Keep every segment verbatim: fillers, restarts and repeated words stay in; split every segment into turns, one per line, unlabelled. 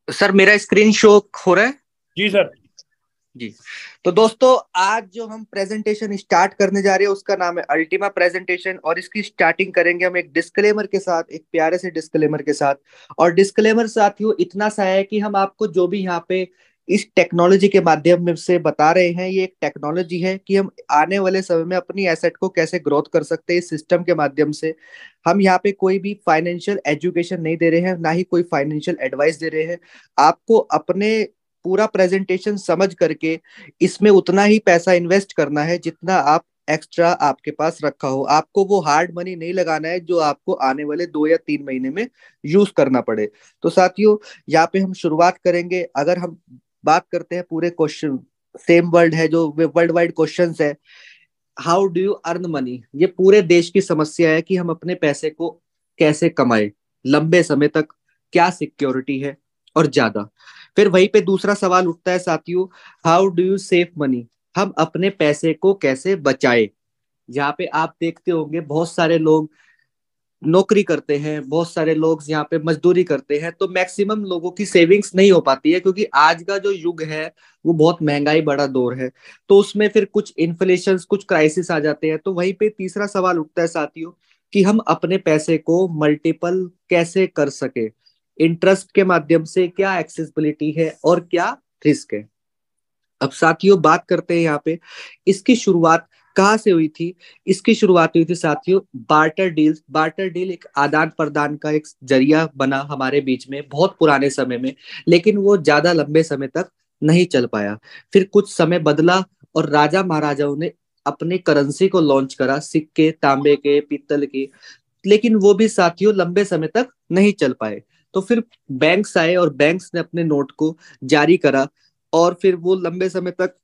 Sir मेरा screen show हो रहा है।
जी सर।
जी। तो दोस्तों, आज जो हम प्रेजेंटेशन स्टार्ट करने जा रहे हैं उसका नाम है अल्टीमा प्रेजेंटेशन, और इसकी स्टार्टिंग करेंगे हम एक डिस्क्लेमर के साथ, एक प्यारे से डिस्क्लेमर के साथ। और डिस्क्लेमर साथियों इतना सा है कि हम आपको जो भी यहाँ पे इस टेक्नोलॉजी के माध्यम में से बता रहे हैं, ये एक टेक्नोलॉजी है कि हम आने वाले समय में अपनी एसेट को कैसे ग्रोथ कर सकते हैं इस सिस्टम के माध्यम से। हम यहाँ पे कोई भी फाइनेंशियल एजुकेशन नहीं दे रहे हैं, ना ही कोई फाइनेंशियल एडवाइस दे रहे हैं। आपको अपने पूरा प्रेजेंटेशन समझ करके इसमें उतना ही पैसा इन्वेस्ट करना है जितना आप एक्स्ट्रा आपके पास रखा हो। आपको वो हार्ड मनी नहीं लगाना है जो आपको आने वाले दो या तीन महीने में यूज करना पड़े। तो साथियों, यहाँ पे हम शुरुआत करेंगे। अगर हम बात करते हैं पूरे क्वेश्चन, सेम वर्ड है जो वर्ल्ड वाइड क्वेश्चन है, how do you earn money, ये पूरे देश की समस्या है कि हम अपने पैसे को कैसे कमाए लंबे समय तक, क्या सिक्योरिटी है और ज्यादा। फिर वहीं पे दूसरा सवाल उठता है साथियों, how do you save money, हम अपने पैसे को कैसे बचाए। यहाँ पे आप देखते होंगे बहुत सारे लोग नौकरी करते हैं, बहुत सारे लोग यहाँ पे मजदूरी करते हैं, तो मैक्सिमम लोगों की सेविंग्स नहीं हो पाती है क्योंकि आज का जो युग है वो बहुत महंगाई बड़ा दौर है। तो उसमें फिर कुछ इन्फ्लेशन, कुछ क्राइसिस आ जाते हैं। तो वहीं पे तीसरा सवाल उठता है साथियों कि हम अपने पैसे को मल्टीपल कैसे कर सके, इंटरेस्ट के माध्यम से क्या एक्सेसिबिलिटी है और क्या रिस्क है। अब साथियों बात करते हैं यहाँ पे इसकी शुरुआत कहाँ से हुई थी। इसकी शुरुआत हुई थी साथियों बार्टर डील। बार्टर डील एक आदान प्रदान का एक जरिया बना हमारे बीच में बहुत पुराने समय में, लेकिन वो ज्यादा लंबे समय तक नहीं चल पाया। फिर कुछ समय बदला और राजा महाराजाओं ने अपने करेंसी को लॉन्च करा, सिक्के तांबे के, पीतल के, लेकिन वो भी साथियों लंबे समय तक नहीं चल पाए। तो फिर बैंक्स आए और बैंक्स ने अपने नोट को जारी करा, और फिर वो लंबे समय तक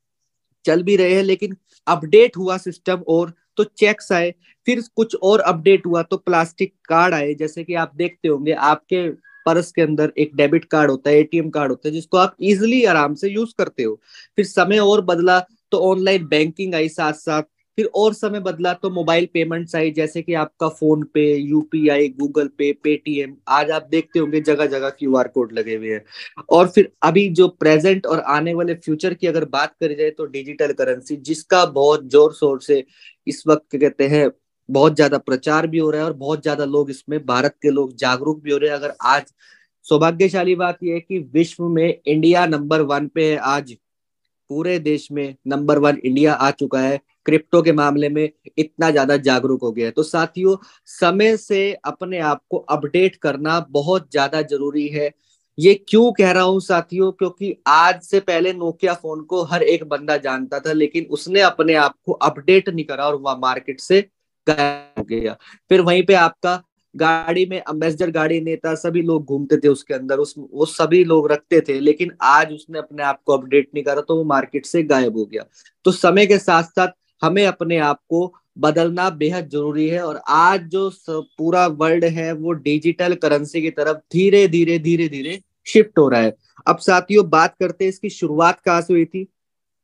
चल भी रहे हैं, लेकिन अपडेट हुआ सिस्टम और तो चेक्स आए। फिर कुछ और अपडेट हुआ तो प्लास्टिक कार्ड आए, जैसे कि आप देखते होंगे आपके पर्स के अंदर एक डेबिट कार्ड होता है, एटीएम कार्ड होता है, जिसको आप इजिली आराम से यूज करते हो। फिर समय और बदला तो ऑनलाइन बैंकिंग आई साथ साथ। फिर और समय बदला तो मोबाइल पेमेंट्स आई, जैसे कि आपका फोन पे, यूपीआई, गूगल पे, पेटीएम, आज आप देखते होंगे जगह जगह क्यूआर कोड लगे हुए हैं। और फिर अभी जो प्रेजेंट और आने वाले फ्यूचर की अगर बात करी जाए तो डिजिटल करेंसी, जिसका बहुत जोर शोर से इस वक्त कहते हैं बहुत ज्यादा प्रचार भी हो रहा है, और बहुत ज्यादा लोग इसमें, भारत के लोग जागरूक भी हो रहे हैं। अगर आज सौभाग्यशाली बात यह है कि विश्व में इंडिया नंबर वन पे है आज, पूरे देश में नंबर वन इंडिया आ चुका है क्रिप्टो के मामले में, इतना ज्यादा जागरूक हो गया है। तो साथियों, समय से अपने आप को अपडेट करना बहुत ज्यादा जरूरी है। ये क्यों कह रहा हूं साथियों, क्योंकि आज से पहले नोकिया फोन को हर एक बंदा जानता था, लेकिन उसने अपने आप को अपडेट नहीं करा और वह मार्केट से गायब हो गया। फिर वहीं पे आपका गाड़ी में अम्बेसडर गाड़ी नेता सभी लोग घूमते थे उसके अंदर, उस वो सभी लोग रखते थे, लेकिन आज उसने अपने आप को अपडेट नहीं करा तो वो मार्केट से गायब हो गया। तो समय के साथ साथ हमें अपने आप को बदलना बेहद जरूरी है, और आज जो पूरा वर्ल्ड है वो डिजिटल करेंसी की तरफ धीरे धीरे धीरे धीरे शिफ्ट हो रहा है। अब साथियों बात करते हैं इसकी शुरुआत कहाँ से हुई थी।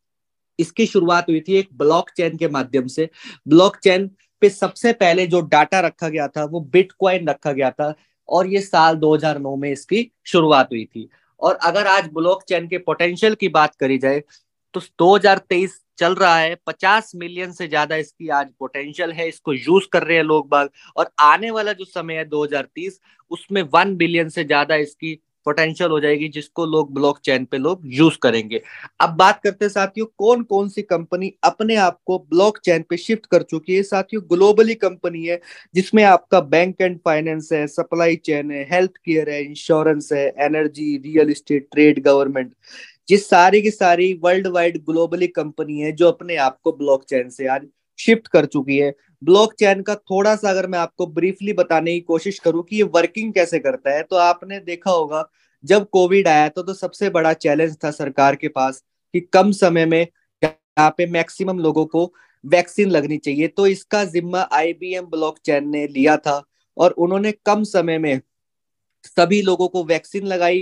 इसकी शुरुआत हुई थी एक ब्लॉकचेन के माध्यम से। ब्लॉकचेन पे सबसे पहले जो डाटा रखा गया था वो बिटकॉइन रखा गया था, और ये साल दो हज़ार नौ में इसकी शुरुआत हुई थी। और अगर आज ब्लॉकचेन के पोटेंशियल की बात करी जाए तो दो हज़ार तेईस चल रहा है, पचास मिलियन से ज्यादा इसकी आज पोटेंशियल है, इसको यूज कर रहे हैं लोग बाग। और आने वाला जो समय है दो हज़ार तीस, उसमें वन बिलियन से ज्यादा इसकी पोटेंशियल हो जाएगी, जिसको लोग ब्लॉकचेन पे लोग यूज करेंगे। अब बात करते हैं साथियों कौन कौन सी कंपनी अपने आप को ब्लॉकचेन पे शिफ्ट कर चुकी है। साथियों ग्लोबली कंपनी है, जिसमें आपका बैंक एंड फाइनेंस है, सप्लाई चेन है, हेल्थ केयर है, इंश्योरेंस है, energy, real estate, trade, government, जिस सारी की सारी वर्ल्ड वाइड ग्लोबली कंपनी है जो अपने आप को ब्लॉकचेन से आज शिफ्ट कर चुकी है। ब्लॉकचेन का थोड़ा सा अगर मैं आपको ब्रीफली बताने की कोशिश करूं कि ये वर्किंग कैसे करता है, तो आपने देखा होगा जब कोविड आया तो तो सबसे बड़ा चैलेंज था सरकार के पास कि कम समय में यहाँ पे मैक्सिमम लोगों को वैक्सीन लगनी चाहिए। तो इसका जिम्मा आईबीएम ब्लॉकचेन ने लिया था, और उन्होंने कम समय में सभी लोगों को वैक्सीन लगाई,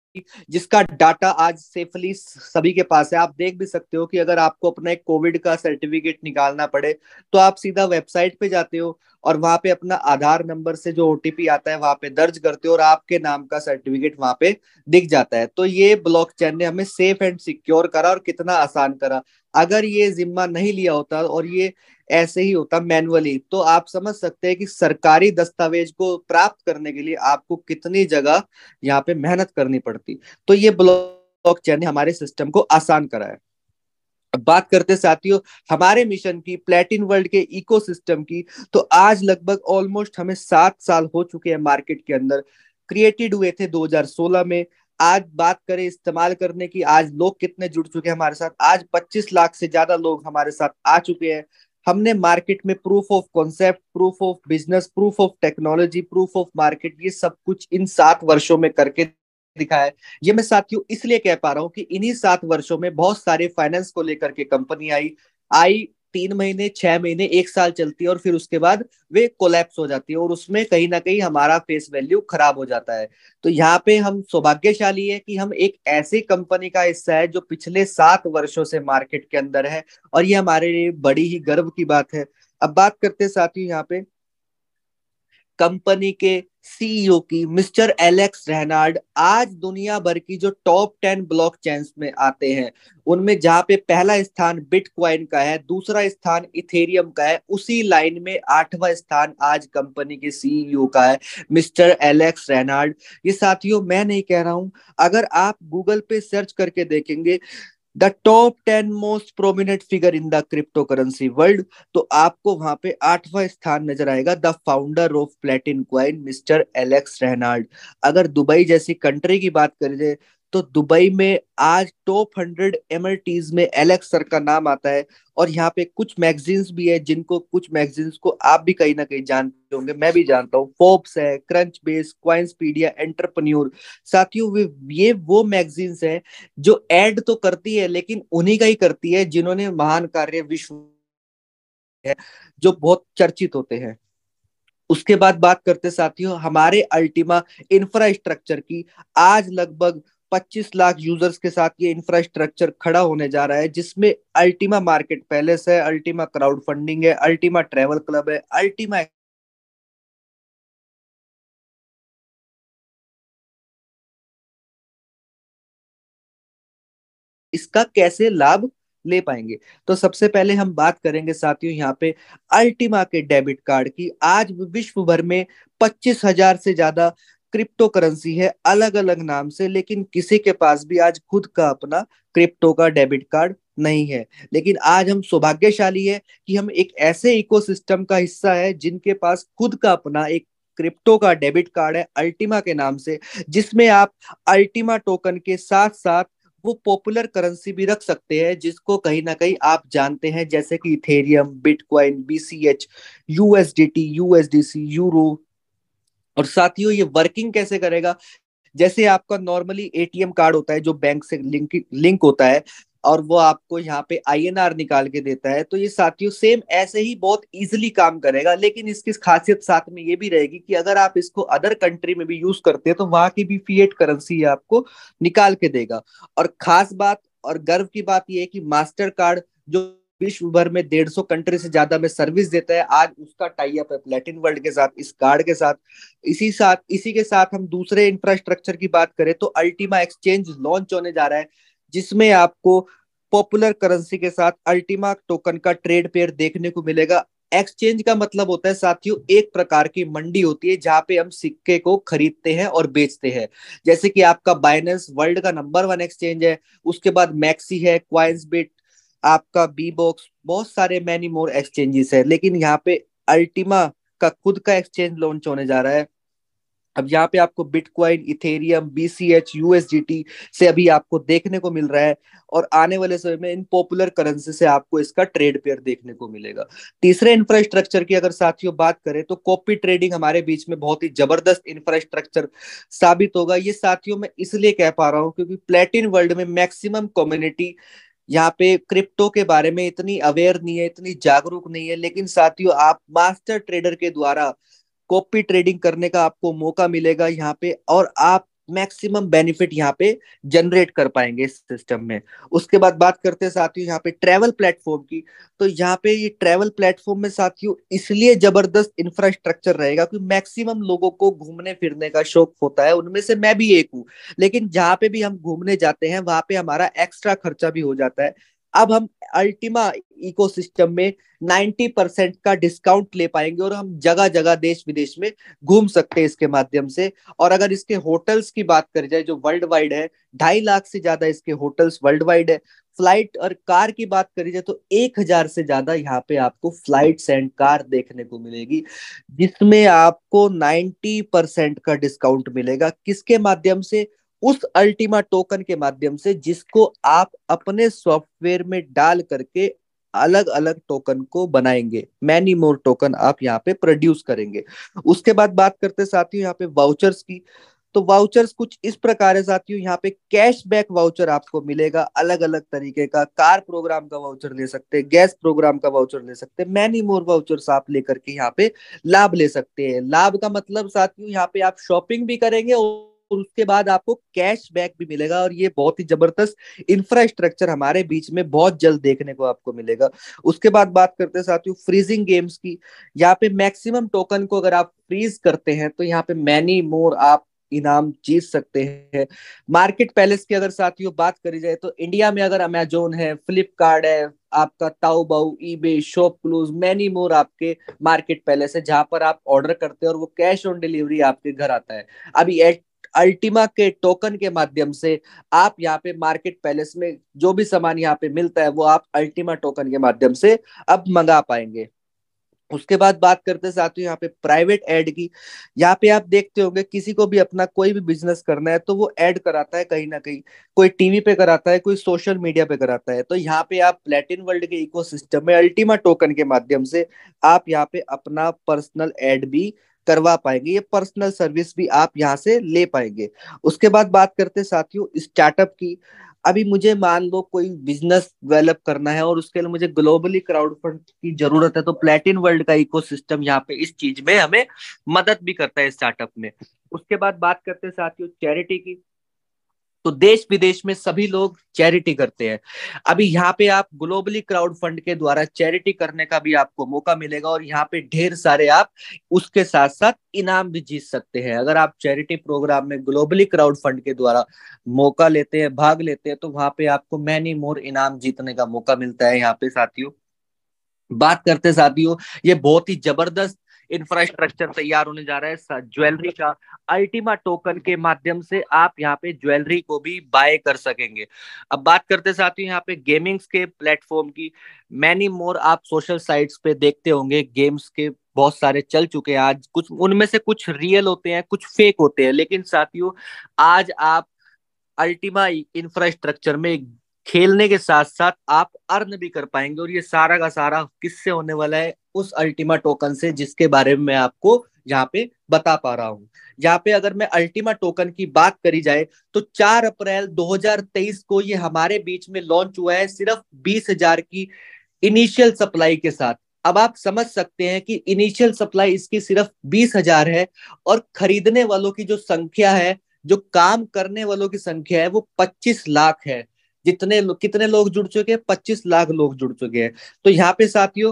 जिसका डाटा आज सेफली सभी के पास है। आप देख भी सकते हो कि अगर आपको अपना एक कोविड का सर्टिफिकेट निकालना पड़े तो आप सीधा वेबसाइट पे जाते हो और वहां पे अपना आधार नंबर से जो ओटीपी आता है वहां पे दर्ज करते हो और आपके नाम का सर्टिफिकेट वहां पे दिख जाता है। तो ये ब्लॉकचेन ने हमें सेफ एंड सिक्योर करा और कितना आसान करा। अगर ये जिम्मा नहीं लिया होता और ये ऐसे ही होता मैनुअली, तो आप समझ सकते हैं कि सरकारी दस्तावेज को प्राप्त करने के लिए आपको कितनी जगह यहाँ पे मेहनत करनी पड़ती। तो ये ब्लॉकचेन ने हमारे सिस्टम को आसान करा है। अब बात करते साथियों हमारे मिशन की, प्लेटिन वर्ल्ड के इकोसिस्टम की, तो आज लगभग ऑलमोस्ट हमें सात साल हो चुके हैं मार्केट के अंदर। क्रिएटेड हुए थे दो हज़ार सोलह में। आज बात करें इस्तेमाल करने की, आज लोग कितने जुड़ चुके हैं हमारे साथ, आज पच्चीस लाख से ज्यादा लोग हमारे साथ आ चुके हैं। हमने मार्केट में proof of concept, proof of business, proof of technology, proof of market, ये सब कुछ इन सात वर्षों में करके दिखा है। ये मैं साथियों इसलिए कह पा रहा हूं कि इन्हीं सात वर्षों में बहुत सारे फाइनेंस को लेकर के कंपनी आई आई तीन महीने, छह महीने, एक साल चलती है और फिर उसके बाद वे कोलैप्स हो जाती है और उसमें कहीं ना कहीं हमारा फेस वैल्यू खराब हो जाता है। तो यहाँ पे हम सौभाग्यशाली है कि हम एक ऐसी कंपनी का हिस्सा है जो पिछले सात वर्षों से मार्केट के अंदर है और ये हमारे लिए बड़ी ही गर्व की बात है। अब बात करते हैं साथियों यहाँ पे कंपनी के सीईओ की, मिस्टर एलेक्स रेनाल्ड आज दुनिया भर की जो टॉप टेन ब्लॉक चेन्स में आते हैं उनमें जहां पे पहला स्थान बिटकॉइन का है, दूसरा स्थान इथेरियम का है, उसी लाइन में आठवां स्थान आज कंपनी के सीईओ का है, मिस्टर एलेक्स रेनाल्ड। ये साथियों मैं नहीं कह रहा हूं, अगर आप गूगल पे सर्च करके देखेंगे the top ten most prominent figure in the crypto currency world, तो आपको वहां पे आठवां स्थान नजर आएगा, the founder of Platin coin mister Alex Renald. अगर दुबई जैसी कंट्री की बात करें तो दुबई में आज टॉप हंड्रेड एमएलटीज में एलेक्स सर का नाम आता है। और यहाँ पे कुछ मैगजीन्स भी है जिनको, कुछ मैगजीन्स को आप भी कहीं ना कहीं जानते होंगे, मैं भी जानता हूँ, फोर्ब्स है, क्रंच बेस, क्वाइंसपीडिया, एंटरप्रेन्योर। साथियों वे ये वो मैगजीन्स है जो ऐड तो करती है लेकिन उन्हीं का ही करती है जिन्होंने महान कार्य विश्व है, जो बहुत चर्चित होते हैं। उसके बाद बात करते साथियों हमारे अल्टीमा इंफ्रास्ट्रक्चर की। आज लगभग पच्चीस लाख यूजर्स के साथ ये इंफ्रास्ट्रक्चर खड़ा होने जा रहा है, जिसमें अल्टीमा मार्केट पैलेस है, अल्टीमा क्राउड फंडिंग है, अल्टीमा ट्रेवल क्लब है, अल्टीमा इसका कैसे लाभ ले पाएंगे। तो सबसे पहले हम बात करेंगे साथियों यहाँ पे अल्टीमा के डेबिट कार्ड की। आज विश्व भर में पच्चीस हजार से ज्यादा क्रिप्टो करेंसी है अलग अलग नाम से, लेकिन किसी के पास भी आज खुद का अपना क्रिप्टो का डेबिट कार्ड नहीं है। लेकिन आज हम सौभाग्यशाली है कि हम एक ऐसे इकोसिस्टम का हिस्सा है जिनके पास खुद का अपना एक क्रिप्टो का डेबिट कार्ड है अल्टीमा के नाम से, जिसमें आप अल्टीमा टोकन के साथ साथ वो पॉपुलर करेंसी भी रख सकते हैं जिसको कहीं ना कहीं आप जानते हैं, जैसे कि Ethereum, bitcoin, BCH, USDT, USDC, euro. और साथियों ये वर्किंग कैसे करेगा, जैसे आपका नॉर्मली एटीएम कार्ड होता है जो बैंक से लिंक लिंक होता है और वो आपको यहाँ पे आईएनआर निकाल के देता है, तो ये साथियों सेम ऐसे ही बहुत इजीली काम करेगा। लेकिन इसकी खासियत साथ में ये भी रहेगी कि अगर आप इसको अदर कंट्री में भी यूज करते हैं तो वहां की भी फिएट करेंसी आपको निकाल के देगा। और खास बात और गर्व की बात यह है कि मास्टर कार्ड जो विश्व भर में डेढ़ सौ कंट्री से ज्यादा में सर्विस देता है, आज उसका टाई अप है प्लेटिन वर्ल्ड के साथ, इस कार्ड के साथ। इसी साथ इसी के साथ हम दूसरे इंफ्रास्ट्रक्चर की बात करें तो अल्टीमा एक्सचेंज लॉन्च होने जा रहा है, जिसमें आपको पॉपुलर करेंसी के साथ अल्टीमा टोकन का ट्रेड पेयर देखने को मिलेगा। एक्सचेंज का मतलब होता है साथियों एक प्रकार की मंडी होती है जहां पे हम सिक्के को खरीदते हैं और बेचते हैं। जैसे कि आपका बाइनेंस वर्ल्ड का नंबर वन एक्सचेंज है, उसके बाद मैक्सी है, क्वाइंसबिट, आपका बी बॉक्स, बहुत सारे मैनी मोर एक्सचेंजेस है। लेकिन यहाँ पे अल्टीमा का खुद का एक्सचेंज लॉन्च होने जा रहा है। अब यहाँ पे आपको बिटकॉइन, इथेरियम, बीसीएच, यूएसडीटी से अभी आपको देखने को मिल रहा है और आने वाले समय में इन पॉपुलर करेंसी से आपको इसका ट्रेड पेयर देखने को मिलेगा। तीसरे इंफ्रास्ट्रक्चर की अगर साथियों बात करें तो कॉपी ट्रेडिंग हमारे बीच में बहुत ही जबरदस्त इंफ्रास्ट्रक्चर साबित होगा। ये साथियों मैं इसलिए कह पा रहा हूँ क्योंकि प्लेटिन वर्ल्ड में मैक्सिमम कम्युनिटी यहाँ पे क्रिप्टो के बारे में इतनी अवेयर नहीं है, इतनी जागरूक नहीं है। लेकिन साथियों आप मास्टर ट्रेडर के द्वारा कॉपी ट्रेडिंग करने का आपको मौका मिलेगा यहाँ पे, और आप मैक्सिमम बेनिफिट यहाँ पे जनरेट कर पाएंगे इस सिस्टम में। उसके बाद बात करते हैं साथियों यहाँ पे ट्रैवल प्लेटफॉर्म की। तो यहाँ पे ये ट्रैवल प्लेटफॉर्म में साथियों इसलिए जबरदस्त इंफ्रास्ट्रक्चर रहेगा कि मैक्सिमम लोगों को घूमने फिरने का शौक होता है, उनमें से मैं भी एक हूँ। लेकिन जहाँ पे भी हम घूमने जाते हैं वहां पे हमारा एक्स्ट्रा खर्चा भी हो जाता है। अब हम अल्टीमा इकोसिस्टम में नाइन्टी परसेंट का डिस्काउंट ले पाएंगे और हम जगह जगह देश विदेश में घूम सकते हैं इसके माध्यम से। और अगर इसके होटल्स की बात करी जाए जो वर्ल्ड वाइड है, ढाई लाख से ज्यादा इसके होटल्स वर्ल्ड वाइड है। फ्लाइट और कार की बात करी जाए तो एक हजार से ज्यादा यहाँ पे आपको फ्लाइट्स एंड कार देखने को मिलेगी, जिसमें आपको नाइन्टी परसेंट का डिस्काउंट मिलेगा। किसके माध्यम से? उस अल्टीमा टोकन के माध्यम से, जिसको आप अपने सॉफ्टवेयर में डाल करके अलग अलग टोकन को बनाएंगे। मैनी मोर टोकन आप यहाँ पे प्रोड्यूस करेंगे। उसके बाद बात करते साथियों यहाँ पे वाउचर्स की। तो वाउचर्स कुछ इस प्रकार है साथियों, यहाँ पे कैशबैक वाउचर आपको मिलेगा अलग अलग तरीके का। कार प्रोग्राम का वाउचर ले सकते हैं, गैस प्रोग्राम का वाउचर ले सकते हैं, मैनी मोर वाउचर्स आप लेकर के यहाँ पे लाभ ले सकते हैं। लाभ का मतलब साथियों यहाँ पे आप शॉपिंग भी करेंगे और उसके बाद आपको कैशबैक भी मिलेगा। और ये बहुत ही जबरदस्त इंफ्रास्ट्रक्चर हमारे बीच में बहुत जल्द देखने को आपको मिलेगा। उसके बाद बात करते हैं साथियों फ्रीजिंग गेम्स की। यहाँ पे मैक्सिमम टोकन को अगर आप फ्रीज करते हैं तो यहाँ पे मैनी मोर आप इनाम जीत सकते हैं। मार्केट पैलेस की अगर साथियों बात करी जाए तो इंडिया में अगर अमेजोन है, फ्लिपकार्ट है, आपका Taobao, eBay, ShopClues, many more आपके मार्केट पैलेस है जहां पर आप ऑर्डर करते हैं और वो कैश ऑन डिलीवरी आपके घर आता है। अभी अल्टीमा के टोकन के माध्यम से आप यहाँ पे मार्केट पैलेस में जो भी सामान यहाँ पे मिलता है वो आप अल्टीमा टोकन के माध्यम से अब मंगा पाएंगे। उसके बाद बात करते हैं साथियों यहाँ पे प्राइवेट एड की। यहाँ पे आप देखते होंगे किसी को भी अपना कोई भी बिजनेस करना है तो वो ऐड कराता है कहीं ना कहीं, कोई टीवी पे कराता है, कोई सोशल मीडिया पे कराता है। तो यहाँ पे आप प्लेटिन वर्ल्ड के इकोसिस्टम में अल्टीमा टोकन के माध्यम से आप यहाँ पे अपना पर्सनल एड भी करवा पाएंगे, ये पर्सनल सर्विस भी आप यहाँ से ले पाएंगे। उसके बाद बात करते हैं साथियों स्टार्टअप की। अभी मुझे मान लो कोई बिजनेस डेवलप करना है और उसके लिए मुझे ग्लोबली क्राउड फंड की जरूरत है, तो प्लेटिन वर्ल्ड का इकोसिस्टम यहाँ पे इस चीज में हमें मदद भी करता है स्टार्टअप में। उसके बाद बात करते हैं साथियों चैरिटी की। तो देश विदेश में सभी लोग चैरिटी करते हैं। अभी यहाँ पे आप ग्लोबली क्राउड फंड के द्वारा चैरिटी करने का भी आपको मौका मिलेगा और यहाँ पे ढेर सारे आप उसके साथ साथ इनाम भी जीत सकते हैं। अगर आप चैरिटी प्रोग्राम में ग्लोबली क्राउड फंड के द्वारा मौका लेते हैं, भाग लेते हैं, तो वहां पे आपको मैनी मोर इनाम जीतने का मौका मिलता है। यहाँ पे साथियों बात करते साथियों ये बहुत ही जबरदस्त इंफ्रास्ट्रक्चर तैयार होने जा रहा है ज्वेलरी का। अल्टीमा टोकन के माध्यम से आप यहाँ पे ज्वेलरी को भी बाय कर सकेंगे। अब बात करते साथियों यहाँ पे गेमिंग्स के प्लेटफॉर्म की। मैनी मोर आप सोशल साइट्स पे देखते होंगे, गेम्स के बहुत सारे चल चुके हैं आज। कुछ उनमें से कुछ रियल होते हैं, कुछ फेक होते हैं, लेकिन साथियों आज आप अल्टीमा इंफ्रास्ट्रक्चर में खेलने के साथ साथ आप अर्न भी कर पाएंगे। और ये सारा का सारा किससे होने वाला है? उस अल्टीमा टोकन से, जिसके बारे में मैं आपको यहाँ पे बता पा रहा हूँ। यहाँ पे अगर मैं अल्टीमा टोकन की बात करी जाए तो चार अप्रैल दो हज़ार तेईस को ये हमारे बीच में लॉन्च हुआ है सिर्फ बीस हजार की इनिशियल सप्लाई के साथ। अब आप समझ सकते हैं कि इनिशियल सप्लाई इसकी सिर्फ बीस हजार है और खरीदने वालों की जो संख्या है, जो काम करने वालों की संख्या है, वो पच्चीस लाख है। जितने लो, कितने लोग जुड़ चुके हैं? पच्चीस लाख लोग जुड़ चुके हैं। तो यहाँ पे साथियों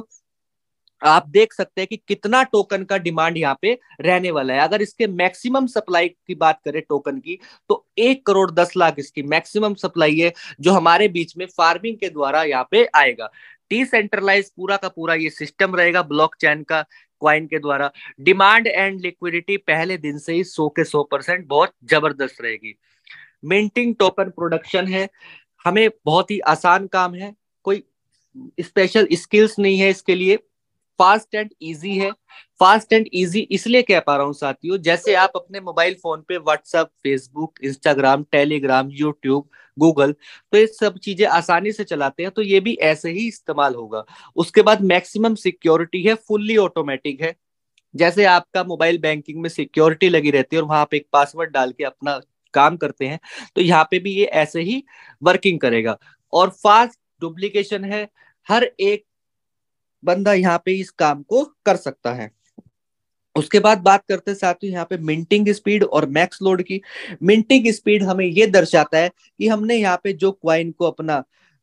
आप देख सकते हैं कि कितना टोकन का डिमांड यहाँ पे रहने वाला है। अगर इसके मैक्सिमम सप्लाई की बात करें टोकन की तो एक करोड़ दस लाख इसकी मैक्सिमम सप्लाई है, जो हमारे बीच में फार्मिंग के द्वारा यहाँ पे आएगा। डिसेंट्रलाइज पूरा का पूरा ये सिस्टम रहेगा ब्लॉकचेन का, क्वाइन के द्वारा। डिमांड एंड लिक्विडिटी पहले दिन से ही सौ के सौ परसेंट बहुत जबरदस्त रहेगी। मिंटिंग टोकन प्रोडक्शन है, हमें बहुत ही आसान काम है, कोई स्पेशल स्किल्स नहीं है इसके लिए। फास्ट एंड इजी है। फास्ट एंड इजी इसलिए कह पा रहा हूं साथियों, जैसे आप अपने मोबाइल फोन पे WhatsApp, Facebook, Instagram, Telegram, YouTube, Google, तो ये सब चीजें आसानी से चलाते हैं, तो ये भी ऐसे ही इस्तेमाल होगा। उसके बाद मैक्सिमम सिक्योरिटी है, फुल्ली ऑटोमेटिक है। जैसे आपका मोबाइल बैंकिंग में सिक्योरिटी लगी रहती है और वहां पे एक पासवर्ड डाल के अपना काम करते हैं, तो यहाँ पे भी ये ऐसे ही वर्किंग करेगा। और फास्ट डुप्लीकेशन है, हर एक बंदा यहाँ पे इस काम को कर सकता है। उसके बाद बात करते हैं साथियों यहाँ पे मिंटिंग स्पीड और मैक्स लोड की। मिंटिंग स्पीड हमें ये दर्शाता है कि हमने यहाँ पे जो क्वाइन को अपना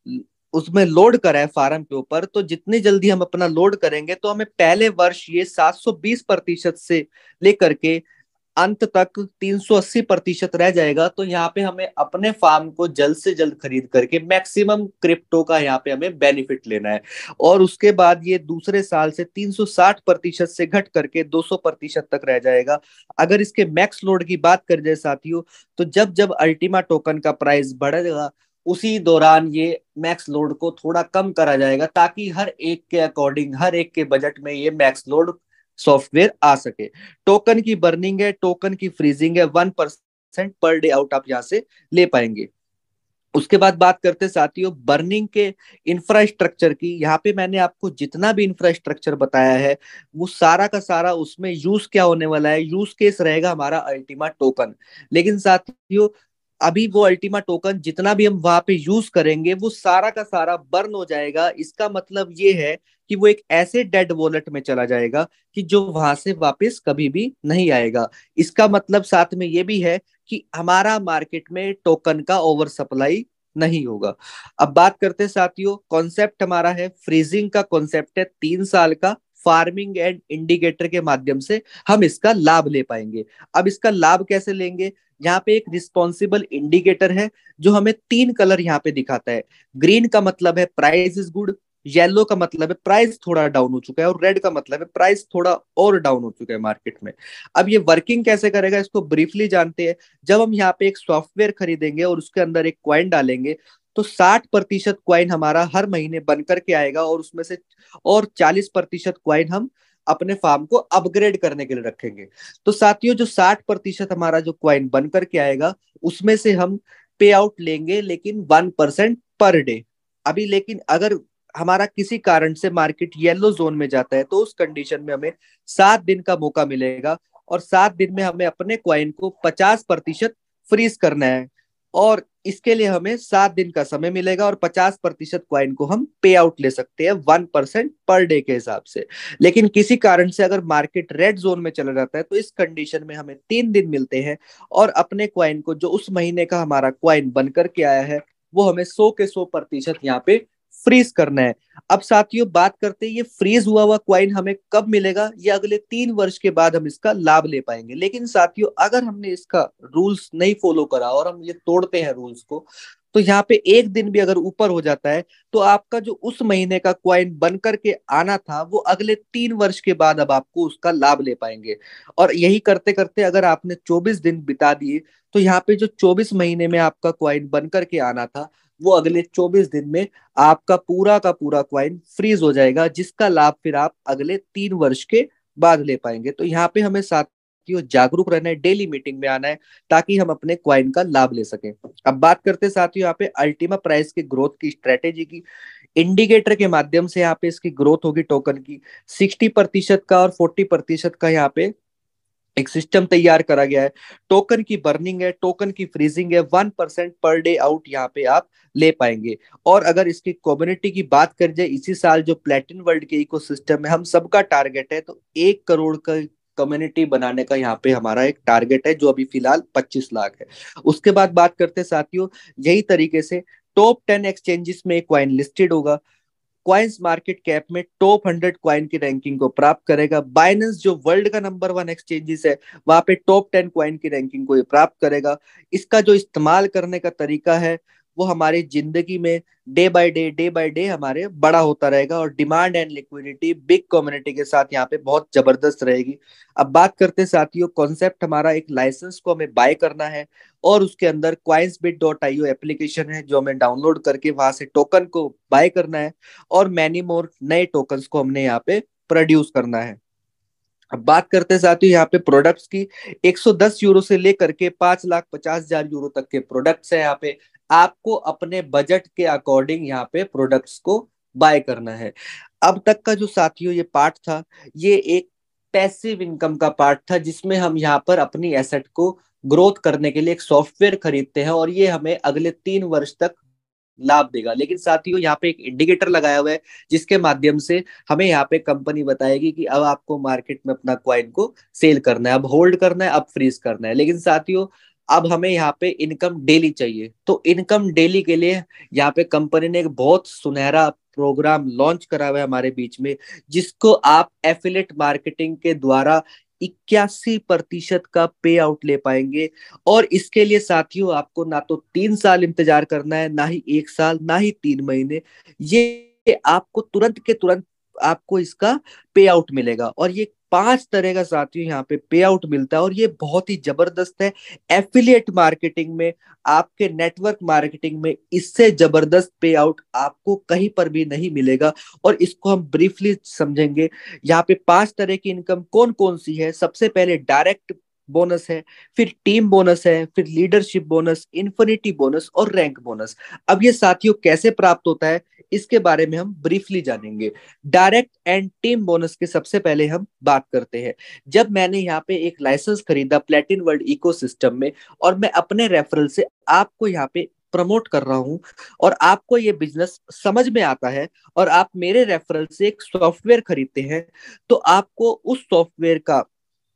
उसमें लोड करा है फार्म के ऊपर, तो जितनी जल्दी हम अपना लोड करेंगे तो हमें पहले वर्ष ये सात सौ बीस प्रतिशत से लेकर के अंत तक तीन सौ अस्सी प्रतिशत रह जाएगा। तो यहाँ पे हमें अपने फार्म को जल्द से जल्द खरीद करके मैक्सिमम क्रिप्टो का यहाँ पे हमें बेनिफिट लेना है। और उसके बाद ये दूसरे साल से तीन सौ साठ प्रतिशत से घट करके दो सौ प्रतिशत तक रह जाएगा। अगर इसके मैक्स लोड की बात कर जाए साथियों, तो जब जब अल्टीमा टोकन का प्राइस बढ़ेगा उसी दौरान ये मैक्स लोड को थोड़ा कम करा जाएगा, ताकि हर एक के अकॉर्डिंग, हर एक के बजट में ये मैक्स लोड सॉफ्टवेयर आ सके। टोकन की बर्निंग है, टोकन की फ्रीजिंग है, one percent per day out आप यहाँ से ले पाएंगे। उसके बाद बात करते हैं साथियों बर्निंग के इंफ्रास्ट्रक्चर की। यहाँ पे मैंने आपको जितना भी इंफ्रास्ट्रक्चर बताया है वो सारा का सारा उसमें यूज क्या होने वाला है, यूज केस रहेगा हमारा अल्टीमा टोकन। लेकिन साथियों अभी वो अल्टीमा टोकन जितना भी हम वहां पे यूज करेंगे वो सारा का सारा बर्न हो जाएगा। इसका मतलब ये है कि वो एक ऐसे डेड वॉलेट में चला जाएगा कि जो वहां से वापस कभी भी नहीं आएगा। इसका मतलब साथ में ये भी है कि हमारा मार्केट में टोकन का ओवर सप्लाई नहीं होगा। अब बात करते हैं साथियों, कॉन्सेप्ट हमारा है फ्रीजिंग का, कॉन्सेप्ट है तीन साल का। फार्मिंग एंड इंडिकेटर के माध्यम से हम इसका लाभ ले पाएंगे। अब इसका लाभ कैसे लेंगे? यहाँ पे एक रिस्पॉन्सिबल इंडिकेटर है जो हमें तीन कलर यहाँ पे दिखाता है। ग्रीन का मतलब है प्राइस इज गुड, येलो का मतलब है प्राइस थोड़ा डाउन हो चुका है, और रेड का मतलब है प्राइस थोड़ा और डाउन हो चुका है मार्केट में। अब ये वर्किंग कैसे करेगा इसको ब्रीफली जानते हैं। जब हम यहाँ पे एक सॉफ्टवेयर खरीदेंगे और उसके अंदर एक क्वाइन डालेंगे तो साठ प्रतिशत क्वाइन हमारा हर महीने बन करके आएगा, और उसमें से और चालीस प्रतिशत क्वाइन हम अपने फार्म को अपग्रेड करने के लिए रखेंगे। तो साथियों जो साठ प्रतिशत हमारा जो क्वाइन बन करके आएगा उसमें से हम पे आउट लेंगे, लेकिन वन परसेंट पर डे। अभी लेकिन अगर हमारा किसी कारण से मार्केट येलो जोन में जाता है तो उस कंडीशन में हमें सात दिन का मौका मिलेगा, और सात दिन में हमें अपने क्वाइन को पचास प्रतिशत फ्रीज करना है। और इसके लिए हमें सात दिन का समय मिलेगा और पचास प्रतिशत क्वाइन को हम पे आउट ले सकते हैं वन परसेंट पर डे के हिसाब से। लेकिन किसी कारण से अगर मार्केट रेड जोन में चला जाता है तो इस कंडीशन में हमें तीन दिन मिलते हैं, और अपने क्वाइन को जो उस महीने का हमारा क्वाइन बनकर के आया है वो हमें सौ के सौ प्रतिशत यहाँ पे फ्रीज करना है। अब साथियों बात करते हैं ये फ्रीज हुआ हुआ क्वाइन हमें कब मिलेगा? ये अगले तीन वर्ष के बाद हम इसका लाभ ले पाएंगे। लेकिन साथियों अगर हमने इसका रूल्स नहीं फॉलो करा और हम ये तोड़ते हैं रूल्स को, तो यहाँ पे एक दिन भी अगर ऊपर हो जाता है तो आपका जो उस महीने का क्वाइन बन करके आना था वो अगले तीन वर्ष के बाद अब आपको उसका लाभ ले पाएंगे। और यही करते करते अगर आपने चौबीस दिन बिता दिए तो यहाँ पे जो चौबीस महीने में आपका क्वाइन बन करके आना था वो अगले चौबीस दिन में आपका पूरा का पूरा क्वाइन फ्रीज हो जाएगा, जिसका लाभ फिर आप अगले तीन वर्ष के बाद ले पाएंगे। तो यहाँ पे हमें साथियों जागरूक रहना है, डेली मीटिंग में आना है ताकि हम अपने क्वाइन का लाभ ले सकें। अब बात करते हैं साथियों यहाँ पे अल्टीमा प्राइस की ग्रोथ की स्ट्रेटेजी की। इंडिकेटर के माध्यम से यहाँ पे इसकी ग्रोथ होगी टोकन की। सिक्सटी प्रतिशत का और फोर्टी प्रतिशत का यहाँ पे एक सिस्टम तैयार करा गया है। टोकन की बर्निंग है, टोकन की फ्रीजिंग है, one percent per day out यहाँ पे आप ले पाएंगे। और अगर इसकी कम्युनिटी की बात कर जाए, इसी साल जो प्लेटिन वर्ल्ड के इकोसिस्टम में हम सबका टारगेट है तो एक करोड़ का कम्युनिटी बनाने का यहाँ पे हमारा एक टारगेट है, जो अभी फिलहाल पच्चीस लाख है। उसके बाद बात करते हैं साथियों यही तरीके से टॉप टेन एक्सचेंजेस में क्वाइन लिस्टेड होगा। क्वाइंस मार्केट कैप में टॉप हंड्रेड क्वाइन की रैंकिंग को प्राप्त करेगा। बाइनेंस जो वर्ल्ड का नंबर वन एक्सचेंजेस है वहां पे टॉप टेन क्वाइन की रैंकिंग को ये प्राप्त करेगा। इसका जो इस्तेमाल करने का तरीका है वो हमारी जिंदगी में day by day day by day हमारे बड़ा होता रहेगा, और demand and liquidity big community के साथ यहाँ पे बहुत जबरदस्त रहेगी। अब बात करते हैं साथियों, कॉन्सेप्ट हमारा एक लाइसेंस को हमें बाय करना है, और उसके अंदर क्वाइंसबिट डॉट आई ओ एप्लीकेशन है जो हमें डाउनलोड करके वहां से टोकन को बाय करना है, और मैनी मोर नए टोकन्स को हमने यहाँ पे प्रोड्यूस करना है। अब बात करते हैं साथियों यहाँ पे प्रोडक्ट्स की। एक सौ दस यूरो से लेकर के पांच लाख पचास हजार यूरो तक के प्रोडक्ट्स है। यहाँ पे आपको अपने बजट के अकॉर्डिंग यहाँ पे प्रोडक्ट्स को बाय करना है। अब तक का जो साथियों ये पार्ट था ये एक पैसिव इनकम का पार्ट था, जिसमें हम यहाँ पर अपनी एसेट को ग्रोथ करने के लिए एक सॉफ्टवेयर खरीदते हैं, और ये हमें अगले तीन वर्ष तक लाभ देगा। लेकिन साथियों यहाँ पे एक इंडिकेटर लगाया हुआ है जिसके माध्यम से हमें यहाँ पे कंपनी बताएगी कि अब आपको मार्केट में अपना क्वाइन को सेल करना है, अब होल्ड करना है, अब फ्रीज करना है। लेकिन साथियों अब हमें यहाँ पे इनकम डेली चाहिए, तो इनकम डेली के लिए यहाँ पे कंपनी ने एक बहुत सुनहरा प्रोग्राम लॉन्च करा हुआ है हमारे बीच में, जिसको आप एफिलेट मार्केटिंग के द्वारा इक्यासी प्रतिशत का पे आउट ले पाएंगे। और इसके लिए साथियों आपको ना तो तीन साल इंतजार करना है, ना ही एक साल, ना ही तीन महीने। ये आपको तुरंत के तुरंत आपको इसका पे आउट मिलेगा। और ये पांच तरह का साथियों यहाँ पे पे आउट मिलता है, और ये बहुत ही जबरदस्त है। एफिलिएट मार्केटिंग में, आपके नेटवर्क मार्केटिंग में इससे जबरदस्त पे आउट आपको कहीं पर भी नहीं मिलेगा। और इसको हम ब्रीफली समझेंगे। यहाँ पे पांच तरह की इनकम कौन कौन सी है। सबसे पहले डायरेक्ट बोनस है, फिर टीम बोनस है, फिर लीडरशिप बोनस, इन्फिनिटी बोनस और रैंक बोनस। अब ये साथियों कैसे प्राप्त होता है इसके बारे में हम ब्रीफली जानेंगे। डायरेक्ट एंड टीम बोनस के सबसे पहले हम बात करते हैं। जब मैंने यहाँ पे एक लाइसेंस खरीदा प्लेटिन वर्ल्ड इकोसिस्टम में, और मैं अपने रेफरल से आपको यहाँ पे प्रमोट कर रहा हूं, और आपको ये बिजनेस समझ में आता है, और आप मेरे रेफरल से एक सॉफ्टवेयर खरीदते हैं, तो आपको उस सॉफ्टवेयर का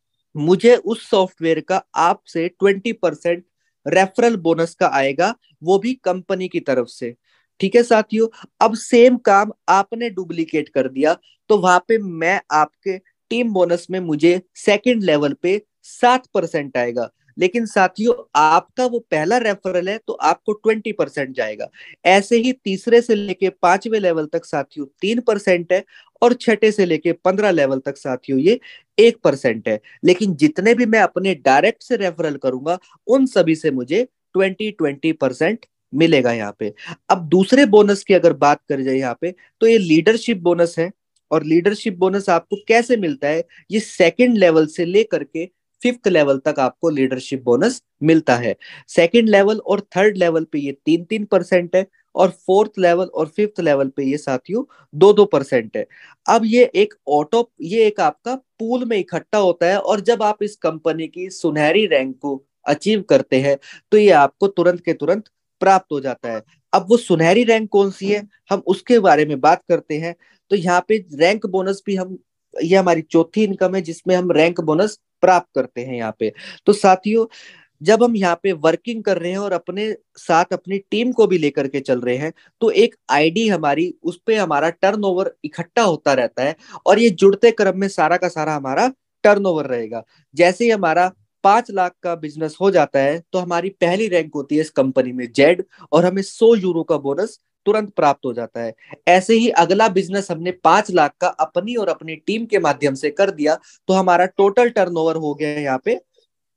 मुझे उस सॉफ्टवेयर का आपसे ट्वेंटी परसेंट रेफरल बोनस का आएगा, वो भी कंपनी की तरफ से। ठीक है साथियों। अब सेम काम आपने डुप्लीकेट कर दिया, तो वहां पे मैं आपके टीम बोनस में मुझे सेकंड लेवल पे सात परसेंट आएगा। लेकिन साथियों आपका वो पहला रेफरल है तो आपको ट्वेंटी परसेंट जाएगा। ऐसे ही तीसरे से लेके पांचवें लेवल तक साथियों तीन परसेंट है, और छठे से लेके पंद्रह लेवल तक साथियों ये एक परसेंट है। लेकिन जितने भी मैं अपने डायरेक्ट से रेफरल करूंगा उन सभी से मुझे ट्वेंटी ट्वेंटी परसेंट मिलेगा यहाँ पे। अब दूसरे बोनस की अगर बात करी जाए यहाँ पे, तो ये लीडरशिप बोनस है। और लीडरशिप बोनस आपको कैसे मिलता है, ये सेकंड लेवल से लेकर के फिफ्थ लेवल तक आपको लीडरशिप बोनस मिलता है। सेकंड लेवल और थर्ड लेवल पे ये तीन तीन परसेंट है, और फोर्थ लेवल और फिफ्थ लेवल पे ये साथियों दो दो परसेंट है। अब ये एक ऑटो ये एक आपका पूल में इकट्ठा होता है, और जब आप इस कंपनी की सुनहरी रैंक को अचीव करते हैं तो ये आपको तुरंत के तुरंत प्राप्त हो जाता है। अब वो सुनहरी रैंक कौन सी है, हम उसके बारे में बात करते हैं। तो यहाँ पे रैंक बोनस भी हम ये हमारी चौथी इनकम है जिसमें हम रैंक बोनस प्राप्त करते हैं यहाँ पे। तो साथियों जब हम यहाँ पे वर्किंग कर रहे हैं और अपने साथ अपनी टीम को भी लेकर के चल रहे हैं, तो एक आईडी हमारी उस पे हमारा टर्नओवर इकट्ठा होता रहता है, और ये जुड़ते क्रम में सारा का सारा हमारा टर्नओवर रहेगा। जैसे ही हमारा पांच लाख का बिजनेस हो जाता है तो हमारी पहली रैंक होती है इस कंपनी में जेड, और हमें सौ यूरो का बोनस तुरंत प्राप्त हो जाता है। ऐसे ही अगला बिजनेस हमने पांच लाख का अपनी और अपनी टीम के माध्यम से कर दिया, तो हमारा टोटल टर्नओवर हो गया है यहाँ पे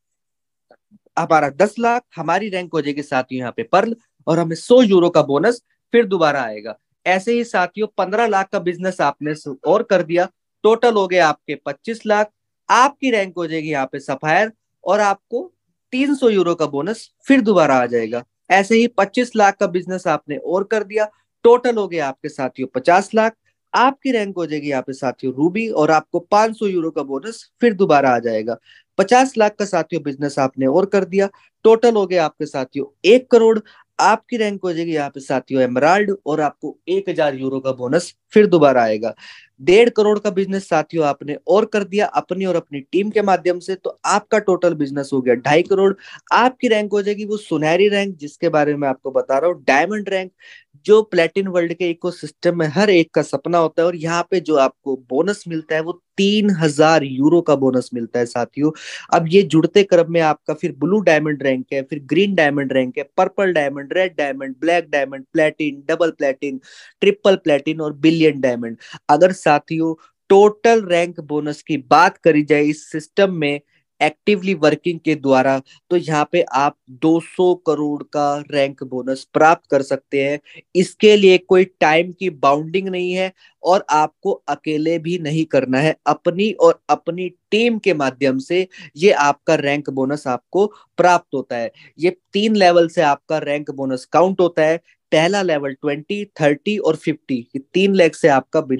हमारा दस लाख। हमारी रैंक हो जाएगी साथियों यहाँ पे पर्ल, और हमें सौ यूरो का बोनस फिर दोबारा आएगा। ऐसे ही साथियों पंद्रह लाख का बिजनेस आपने और कर दिया, टोटल हो गया आपके पच्चीस लाख। आपकी रैंक हो जाएगी यहाँ पे सफायर, और आपको तीन सौ यूरो का बोनस फिर दोबारा आ जाएगा। ऐसे ही पच्चीस लाख का बिजनेस आपने और कर दिया, टोटल हो गया आपके साथियों पचास लाख। आपकी रैंक हो जाएगी यहाँ पे साथियों रूबी, और आपको पांच सौ यूरो का बोनस फिर दोबारा आ जाएगा। पचास लाख का साथियों बिजनेस आपने और कर दिया, टोटल हो गया आपके साथियों एक करोड़। आपकी रैंक हो जाएगी यहाँ पे साथियों एमराल्ड, और आपको एक हजार यूरो का बोनस फिर दोबारा आएगा। डेढ़ करोड़ का बिजनेस साथियों आपने और कर दिया अपनी और अपनी टीम के माध्यम से, तो आपका टोटल बिजनेस हो गया ढाई करोड़। आपकी रैंक हो जाएगी वो सुनहरी रैंक जिसके बारे में आपको बता रहा हूँ, डायमंड रैंक, जो प्लेटिन वर्ल्ड के इकोसिस्टम में हर एक का सपना होता है। और यहाँ पे जो आपको बोनस मिलता है वो तीन हजार यूरो का बोनस मिलता है साथियों। अब ये जुड़ते क्रम में आपका फिर ब्लू डायमंड रैंक है, फिर ग्रीन डायमंड रैंक है, purple diamond, red diamond, black diamond, Platin, double Platin, triple Platin और बिलियन डायमंड। अगर साथियों टोटल रैंक बोनस की बात करी जाए इस सिस्टम में एक्टिवली वर्किंग के द्वारा, तो यहाँ पे आप दो सौ करोड़ का रैंक बोनस प्राप्त कर सकते हैं। इसके लिए कोई टाइम की बाउंडिंग नहीं है, और आपको अकेले भी नहीं करना है, अपनी और अपनी टीम के माध्यम से ये आपका रैंक बोनस आपको प्राप्त होता है। ये तीन लेवल से आपका रैंक बोनस काउंट होता है। पहला लेवल ट्वेंटी, थर्टी और फिफ्टी, ये तीन लेग से आपका बिजनेस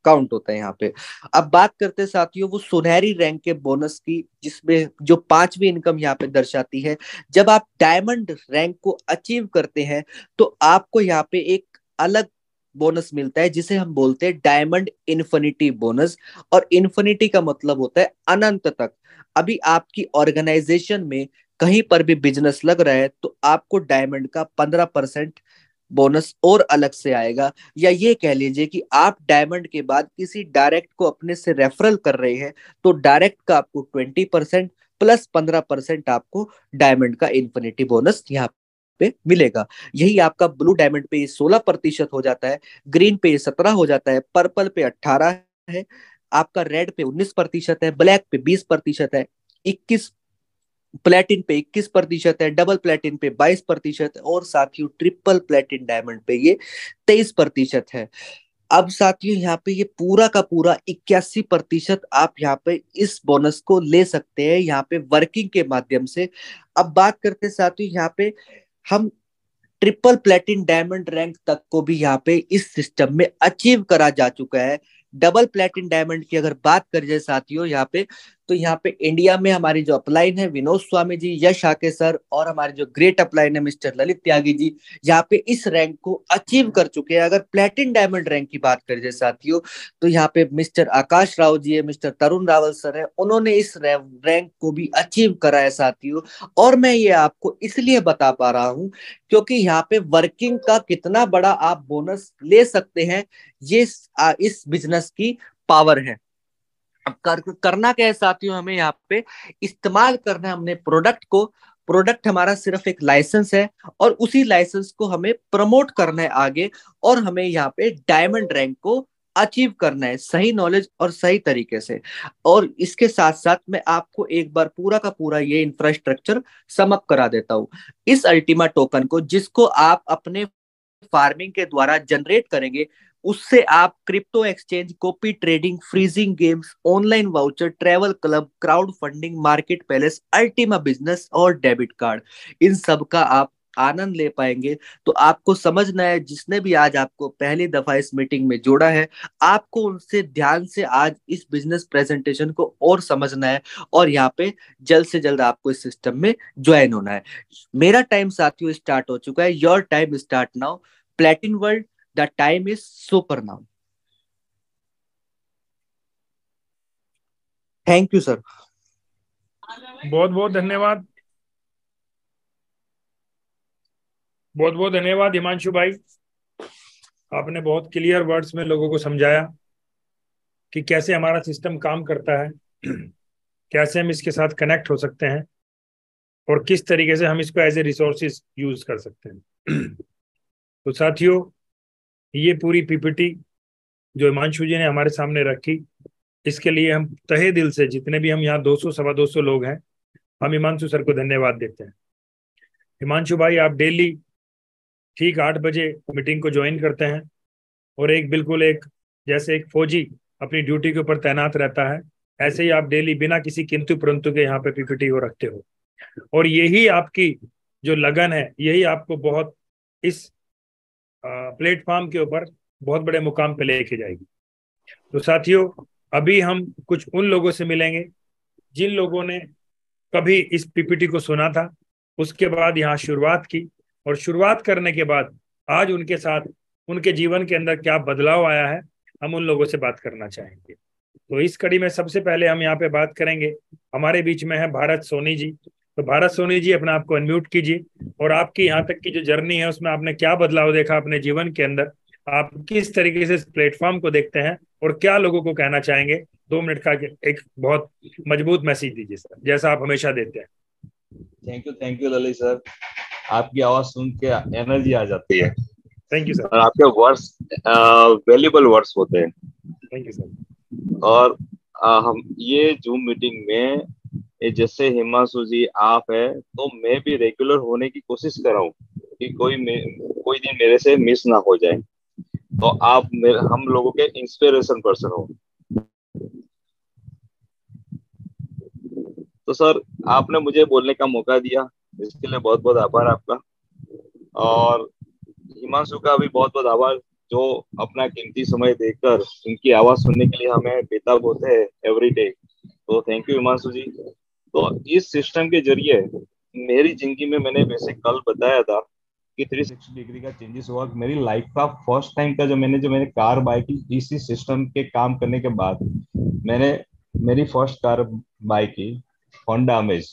काउंट होता है यहाँ पे। अब बात करते हैं साथियों वो सुनहरी रैंक के बोनस की, जिसमें जो पांचवी इनकम यहाँ पे दर्शाती है। जब आप डायमंड रैंक को अचीव करते हैं तो आपको यहाँ पे एक अलग बोनस मिलता है, जिसे हम बोलते हैं डायमंड इन्फिनिटी बोनस। और इन्फिनिटी का मतलब होता है अनंत तक। अभी आपकी ऑर्गेनाइजेशन में कहीं पर भी बिजनेस लग रहा है तो आपको डायमंड का पंद्रह परसेंट बोनस और अलग से आएगा। या ये कह लीजिए कि आप डायमंड के बाद किसी डायरेक्ट को अपने से रेफरल कर रहे हैं तो डायरेक्ट का आपको ट्वेंटी परसेंट प्लस पंद्रह परसेंट आपको डायमंड का इन्फिनिटी बोनस यहाँ पे मिलेगा। यही आपका ब्लू डायमंड पे ये सोलह प्रतिशत हो जाता है, ग्रीन पे ये सत्रह हो जाता है, पर्पल पे अट्ठारह है, आपका रेड पे उन्नीस प्रतिशत है, ब्लैक पे बीस प्रतिशत है, इक्कीस प्लेटिन पे इक्कीस प्रतिशत है, डबल प्लेटिन पे बाईस प्रतिशत है, और साथियों ट्रिपल प्लेटिन डायमंड पे ये तेईस प्रतिशत है। अब साथियों यहाँ पे ये पूरा का पूरा इक्यासी प्रतिशत आप यहाँ पे इस बोनस को ले सकते हैं यहाँ पे वर्किंग के माध्यम से। अब बात करते हैं साथियों यहाँ पे हम ट्रिपल प्लेटिन डायमंड रैंक तक को भी यहाँ पे इस सिस्टम में अचीव करा जा चुका है। डबल प्लेटिन डायमंड की अगर बात करें जाए साथियों यहाँ पे, तो यहाँ पे इंडिया में हमारी जो अपलाइन है विनोद स्वामी जी, यश आके सर, और हमारे जो ग्रेट अपलाइन है मिस्टर ललित त्यागी जी, यहाँ पे इस रैंक को अचीव कर चुके हैं। अगर प्लेटिन डायमंड रैंक की बात करें जाए साथियों, तो यहाँ पे मिस्टर आकाश राव जी है, मिस्टर तरुण रावल सर है, उन्होंने इस रैंक को भी अचीव करा है साथियों। और मैं ये आपको इसलिए बता पा रहा हूँ क्योंकि यहाँ पे वर्किंग का कितना बड़ा आप बोनस ले सकते हैं, ये इस बिजनेस की पावर है। अब कर, करना क्या है साथियों, हमें यहाँ पे इस्तेमाल करना है हमने प्रोडक्ट को। प्रोडक्ट हमारा सिर्फ एक लाइसेंस है और उसी लाइसेंस को हमें प्रमोट करना है आगे, और हमें यहाँ पे डायमंड रैंक को अचीव करना है सही नॉलेज और सही तरीके से। और इसके साथ साथ मैं आपको एक बार पूरा का पूरा ये इंफ्रास्ट्रक्चर समअप करा देता हूँ। इस अल्टीमा टोकन को जिसको आप अपने फार्मिंग के द्वारा जनरेट करेंगे, उससे आप crypto exchange, copy trading, freezing games, online voucher, travel club, crowd funding, marketplace, Ultima business और डेबिट कार्ड, इन सब का आप आनंद ले पाएंगे। तो आपको समझना है, जिसने भी आज आपको पहली दफा इस मीटिंग में जोड़ा है, आपको उनसे ध्यान से आज इस बिजनेस प्रेजेंटेशन को और समझना है, और यहाँ पे जल्द से जल्द आपको इस सिस्टम में ज्वाइन होना है। मेरा टाइम साथियों स्टार्ट हो चुका है। Your time start now. Platin world, the time is super now. Thank you sir.
बहुत बहुत धन्यवाद, बहुत बहुत धन्यवाद हिमांशु भाई। आपने बहुत क्लियर वर्ड्स में लोगों को समझाया कि कैसे हमारा सिस्टम काम करता है, कैसे हम इसके साथ कनेक्ट हो सकते हैं और किस तरीके से हम इसको एज ए रिसोर्सेज यूज कर सकते हैं। तो साथियों, ये पूरी पीपीटी जो हिमांशु जी ने हमारे सामने रखी, इसके लिए हम तहे दिल से, जितने भी हम यहाँ दो सौ सवा दो सौ लोग हैं, हम हिमांशु सर को धन्यवाद देते हैं। हिमांशु भाई, आप डेली ठीक आठ बजे मीटिंग को ज्वाइन करते हैं और एक बिल्कुल एक जैसे एक फौजी अपनी ड्यूटी के ऊपर तैनात रहता है, ऐसे ही आप डेली बिना किसी किंतु परंतु के यहाँ पे पीपीटी को रखते हो। और यही आपकी जो लगन है, यही आपको बहुत इस प्लेटफॉर्म के ऊपर बहुत बड़े मुकाम पे लेके जाएगी। तो साथियों, अभी हम कुछ उन लोगों से मिलेंगे जिन लोगों ने कभी इस पीपीटी को सुना था, उसके बाद यहाँ शुरुआत की, और शुरुआत करने के बाद आज उनके साथ उनके जीवन के अंदर क्या बदलाव आया है, हम उन लोगों से बात करना चाहेंगे। तो इस कड़ी में सबसे पहले हम यहाँ पे बात करेंगे, हमारे बीच में है भारत सोनी जी। तो भारत सोनी जी, अपने आप को अनम्यूट कीजिए और आपकी यहाँ तक की जो जर्नी है उसमें आपने क्या बदलाव देखा अपने जीवन के अंदर, आप किस तरीके से इस प्लेटफॉर्म को देखते हैं और क्या लोगों को कहना चाहेंगे। दो मिनट का एक बहुत मजबूत मैसेज दीजिए सर, जैसा आप हमेशा देते हैं।
Thank you thank you Lalit sir, आपकी आवाज सुन के एनर्जी आ जाती है।
Thank you sir.
और आपके वर्ड्स वैल्यूबल वर्ड्स होते हैं।
Thank you sir.
और आ, हम ये जूम मीटिंग में ये जैसे हिमांशु जी आप है, तो मैं भी रेगुलर होने की कोशिश कर रहा हूँ कि कोई कोई दिन मेरे से मिस ना हो जाए। तो आप मेरे हम लोगों के इंस्पिरेशन पर्सन हो। तो सर, आपने मुझे बोलने का मौका दिया, इसके लिए बहुत बहुत आभार आपका। और हिमांशु का भी बहुत बहुत आभार जो अपना कीमती समय देकर उनकी आवाज सुनने के लिए हमें बेताब होते हैं एवरी डे। तो थैंक यू हिमांशु जी। तो इस सिस्टम के जरिए मेरी जिंदगी में, मैंने वैसे कल बताया था कि थ्री सिक्सटी डिग्री का चेंजेस हुआ। मेरी लाइफ का फर्स्ट टाइम का जो मैंने जो मैंने कार बाय की, इसी सिस्टम के काम करने के बाद मैंने मेरी फर्स्ट कार बाय की, होंडा अमेज।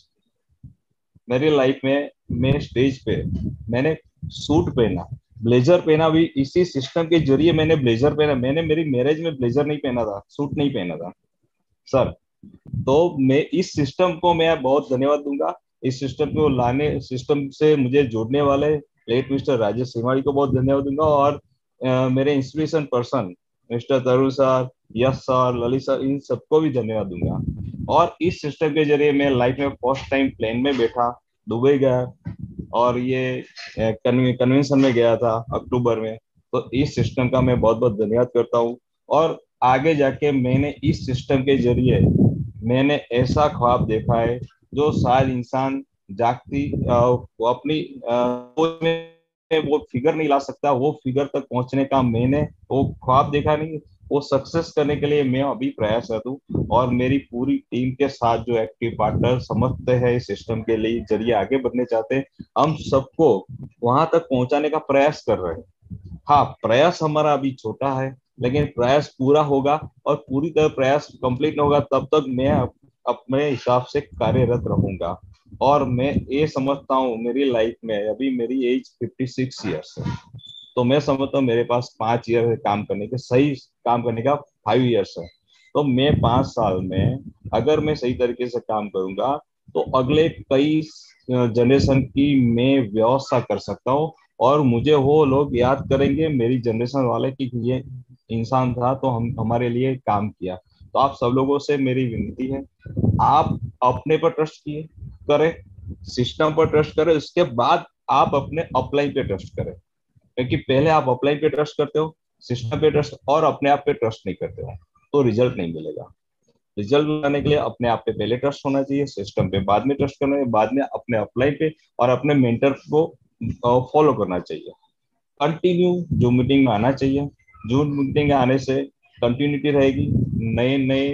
मेरी लाइफ में मैं स्टेज पे मैंने सूट पहना, ब्लेजर पहना भी इसी सिस्टम के जरिए। मैंने ब्लेजर पहना, मैंने मेरी मैरिज में ब्लेजर नहीं पहना था, सूट नहीं पहना था सर। तो मैं इस सिस्टम को मैं बहुत धन्यवाद दूंगा। इस सिस्टम को लाने, सिस्टम से मुझे जोड़ने वाले लेट मिस्टर राजेश सिमाड़ी को बहुत धन्यवाद दूंगा। और अ, मेरे inspiration person mister Tarun sir, Yash sir, Lalit sir, इन सबको भी धन्यवाद दूंगा। और इस सिस्टम के जरिए मैं लाइफ में फर्स्ट टाइम प्लेन में बैठा, दुबई गया, और ये कन्वेंशन में गया था अक्टूबर में। तो इस सिस्टम का मैं बहुत बहुत धन्यवाद करता हूँ। और आगे जाके मैंने इस सिस्टम के जरिए मैंने ऐसा ख्वाब देखा है जो शायद इंसान जागती अ, वो अपनी अ, सोच में वो फिगर नहीं ला सकता, वो फिगर तक पहुंचने का मैंने वो ख्वाब देखा नहीं। वो सक्सेस करने के लिए मैं अभी प्रयासरत हूँ, और मेरी पूरी टीम के साथ जो एक्टिव पार्टनर समझते हैं इस सिस्टम के लिए जरिए आगे बढ़ने चाहते हैं, हम सबको वहां तक पहुंचाने का प्रयास कर रहे हैं। हाँ, प्रयास हमारा अभी छोटा है, लेकिन प्रयास पूरा होगा, और पूरी तरह प्रयास कंप्लीट होगा तब तक मैं अपने हिसाब से कार्यरत रहूंगा। और मैं ये समझता हूँ मेरी लाइफ में अभी मेरी एज फिफ्टी सिक्स ईयर्स है, तो मैं समझता हूँ मेरे पास पांच ईयर है काम करने के, सही काम करने का फाइव ईयर्स है। तो मैं पांच साल में अगर मैं सही तरीके से काम करूंगा तो अगले कई जनरेशन की मैं व्यवस्था कर सकता हूँ, और मुझे वो लोग याद करेंगे, मेरी जनरेशन वाले, कि ये इंसान था तो हम हमारे लिए काम किया। तो आप सब लोगों से मेरी विनती है, आप अपने पर ट्रस्ट किए करें, सिस्टम पर ट्रस्ट करें, उसके बाद आप अपने अपलाइन पे ट्रस्ट करें। क्योंकि पहले आप अपलाइन पे ट्रस्ट करते हो, सिस्टम पे ट्रस्ट और अपने आप पे ट्रस्ट नहीं करते हो, तो रिजल्ट नहीं मिलेगा। रिजल्ट लाने के लिए अपने आप पे पहले ट्रस्ट होना चाहिए, सिस्टम पे बाद में ट्रस्ट करना चाहिए, बाद में अपने अपलाइन पे और अपने मेंटर को फॉलो करना चाहिए। कंटिन्यू जूम मीटिंग में आना चाहिए। जूम मीटिंग में आने से कंटिन्यूटी रहेगी, नए नए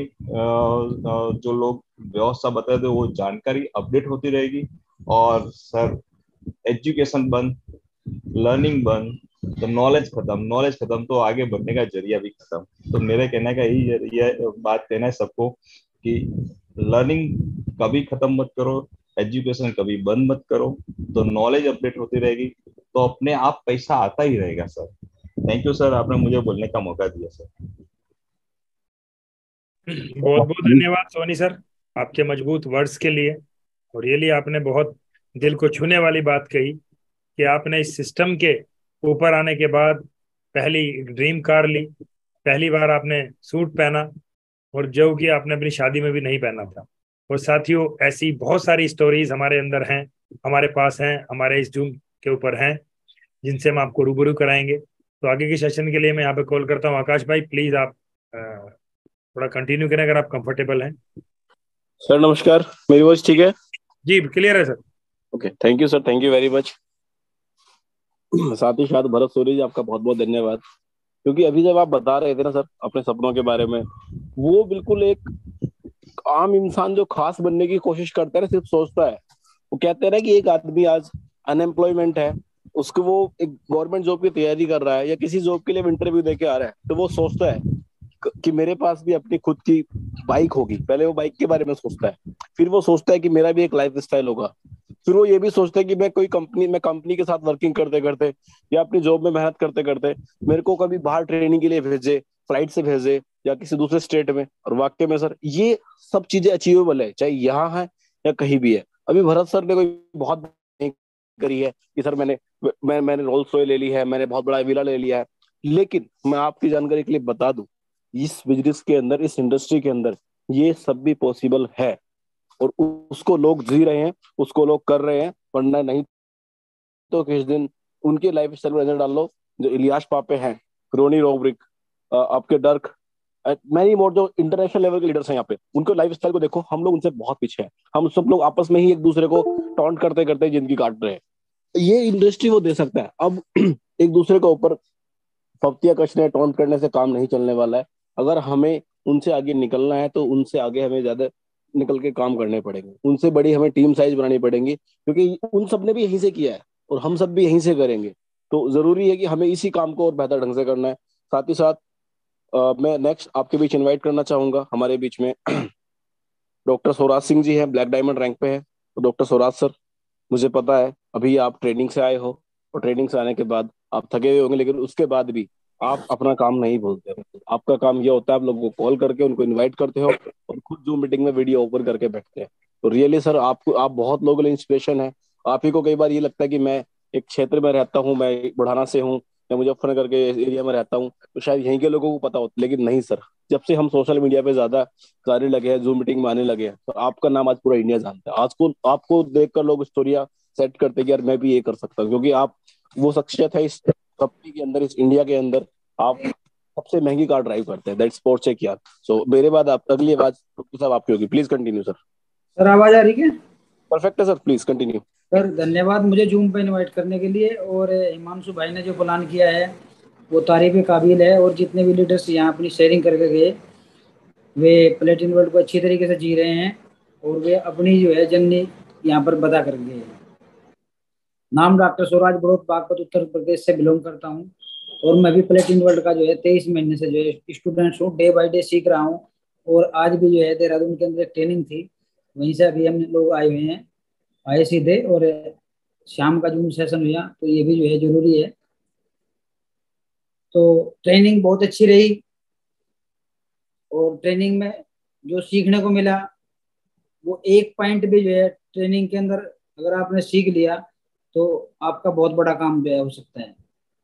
जो लोग व्यवस्था बताए थे वो जानकारी अपडेट होती रहेगी। और सर, एजुकेशन बंद, लर्निंग बंद तो नॉलेज खत्म, नॉलेज खत्म तो आगे बढ़ने का जरिया भी खत्म। तो मेरे कहने का यही जरिया बात कहना है सबको कि लर्निंग कभी खत्म मत करो, एजुकेशन कभी बंद मत करो, तो नॉलेज अपडेट होती रहेगी, तो अपने आप पैसा आता ही रहेगा सर। थैंक यू सर, आपने मुझे बोलने का मौका दिया सर।
बहुत बहुत धन्यवाद सोनी सर, आपके मजबूत वर्ड्स के लिए। और ये लिए आपने बहुत दिल को छूने वाली बात कही कि आपने इस सिस्टम के ऊपर आने के बाद पहली ड्रीम कार ली, पहली बार आपने सूट पहना, और जो कि आपने अपनी शादी में भी नहीं पहना था। और साथियों, ऐसी बहुत सारी स्टोरीज हमारे अंदर हैं, हमारे पास हैं, हमारे इस जूम के ऊपर हैं, जिनसे हम आपको रूबरू कराएंगे। तो आगे के सेशन के लिए मैं यहाँ पे कॉल करता हूँ आकाश भाई, प्लीज आप अ, थोड़ा कंटिन्यू करें अगर आप कंफर्टेबल हैं।
सर नमस्कार, मेरी वॉइस ठीक है?
जी क्लियर है sir.
Okay, thank you sir, thank you very much. साथ ही साथ भरत सूरी जी, आपका बहुत बहुत धन्यवाद। क्योंकि अभी जब आप बता रहे थे ना सर अपने सपनों के बारे में, वो बिल्कुल एक आम इंसान जो खास बनने की कोशिश करता है, सिर्फ सोचता है। वो कहते हैं ना कि एक आदमी आज अनएम्प्लॉयमेंट है, उसको वो एक गवर्नमेंट जॉब की तैयारी कर रहा है या किसी जॉब के लिए इंटरव्यू देके आ रहा है, तो वो सोचता है कि मेरे पास भी अपनी खुद की बाइक होगी। पहले वो बाइक के बारे में सोचता है, फिर वो सोचता है कि मेरा भी एक लाइफ स्टाइल होगा, फिर वो ये भी सोचता है कि मैं कोई कंपनी में कंपनी के साथ वर्किंग करते करते या अपनी जॉब में मेहनत करते करते मेरे को कभी बाहर ट्रेनिंग के लिए भेजे, फ्लाइट से भेजे या किसी दूसरे स्टेट में। और वाकई में सर ये सब चीजें अचीवेबल है, चाहे यहाँ है या कहीं भी है। अभी भरत सर ने कोई बहुत नहीं करी है कि सर मैंने मैं, मैंने रोल्स रॉय ले ली है, मैंने बहुत बड़ा विला ले लिया है, लेकिन मैं आपकी जानकारी के लिए बता दूं, इस बिजनेस के अंदर, इस इंडस्ट्री के अंदर ये सब भी पॉसिबल है, और उसको लोग जी रहे हैं, उसको लोग कर रहे हैं। वरना नहीं तो किस दिन उनके लाइफ स्टाइल में नजर डाल लो, जो इलियास पापे हैं, रोनी रोबरिक, आपके डर्क, मैनी मोर, जो इंटरनेशनल लेवल के लीडर्स हैं यहाँ पे, उनके लाइफ स्टाइल को देखो, हम लोग उनसे बहुत पीछे हैं। हम सब लोग आपस में ही एक दूसरे को टॉन्ट करते करते जिंदगी काट रहे हैं। ये इंडस्ट्री वो दे सकता है। अब एक दूसरे के ऊपर फप्तियां कसने टॉन्ट करने से काम नहीं चलने वाला है। अगर हमें उनसे आगे निकलना है तो उनसे आगे हमें ज्यादा निकल के काम करने पड़ेंगे, उनसे बड़ी हमें टीम साइज बनानी पड़ेगी, क्योंकि उन सब ने भी यहीं से किया है और हम सब भी यहीं से करेंगे। तो जरूरी है कि हमें इसी काम को और बेहतर ढंग से करना है। साथ ही साथ अ, मैं नेक्स्ट आपके बीच इनवाइट करना चाहूंगा हमारे बीच में डॉक्टर स्वराज सिंह जी हैं, ब्लैक डायमंड रैंक पे है। तो डॉक्टर स्वराज सर, मुझे पता है अभी आप ट्रेनिंग से आए हो और ट्रेनिंग से आने के बाद आप थके हुए होंगे, लेकिन उसके बाद भी आप अपना काम नहीं भूलते हो। आपका काम यह होता है आप लोगों को कॉल करके उनको इनवाइट करते हो और खुद जूम मीटिंग में वीडियो ओपन करके बैठते हैं। तो रियली सर, आपको आप बहुत लोगों के लिए इंस्पिरेशन है। आप ही को कई बार ये लगता है कि मैं एक क्षेत्र में रहता हूँ, मैं बुढ़ाना से हूँ या मुजफ्फरनगर के एरिया में रहता हूँ, तो शायद यहीं के लोगों को पता होता, लेकिन नहीं सर। जब से हम सोशल मीडिया पे ज्यादा कार्य लगे हैं, जूम मीटिंग में आने लगे हैं, तो आपका नाम आज पूरा इंडिया जानता है। आज को आपको देखकर लोग स्टोरिया सेट करते कि यार मैं भी ये कर सकता हूँ, क्योंकि आप वो शख्सियत है इस कंपनी के अंदर, इस इंडिया के अंदर। आप सबसे महंगी कार ड्राइव करते हैं, दैट स्पोर्ट्स है क्या। सो मेरे बाद आप अगली आवाज सब आपकी होगी। Please continue sir.
सर आवाज आ रही है?
परफेक्ट है सर, प्लीज कंटिन्यू।
सर धन्यवाद मुझे जूम पे इनवाइट करने के लिए। और हिमांशु भाई ने जो प्लान किया है वो तारीफ काबिल है। और जितने भी लीडर्स यहाँ अपनी शेयरिंग करके गए वे प्लेटिन वर्ल्ड को अच्छी तरीके से जी रहे हैं और वे अपनी जो है जर्नी यहाँ पर बता कर गए हैं। नाम डॉक्टर स्वराज बड़ौत बागपत उत्तर प्रदेश से बिलोंग करता हूँ और मैं भी प्लेटिन वर्ल्ड का जो है तेईस महीने से जो है स्टूडेंट्स हूँ, डे बाय डे सीख रहा हूँ। और आज भी जो है देहरादून के अंदर एक ट्रेनिंग थी, वहीं से अभी हम लोग आए हुए हैं, आए सीधे। और शाम का जूम सेशन हुआ, तो ये भी जो है जरूरी है। तो ट्रेनिंग बहुत अच्छी रही और ट्रेनिंग में जो सीखने को मिला वो एक पॉइंट भी जो है ट्रेनिंग के अंदर अगर आपने सीख लिया तो आपका बहुत बड़ा काम जो है हो सकता है।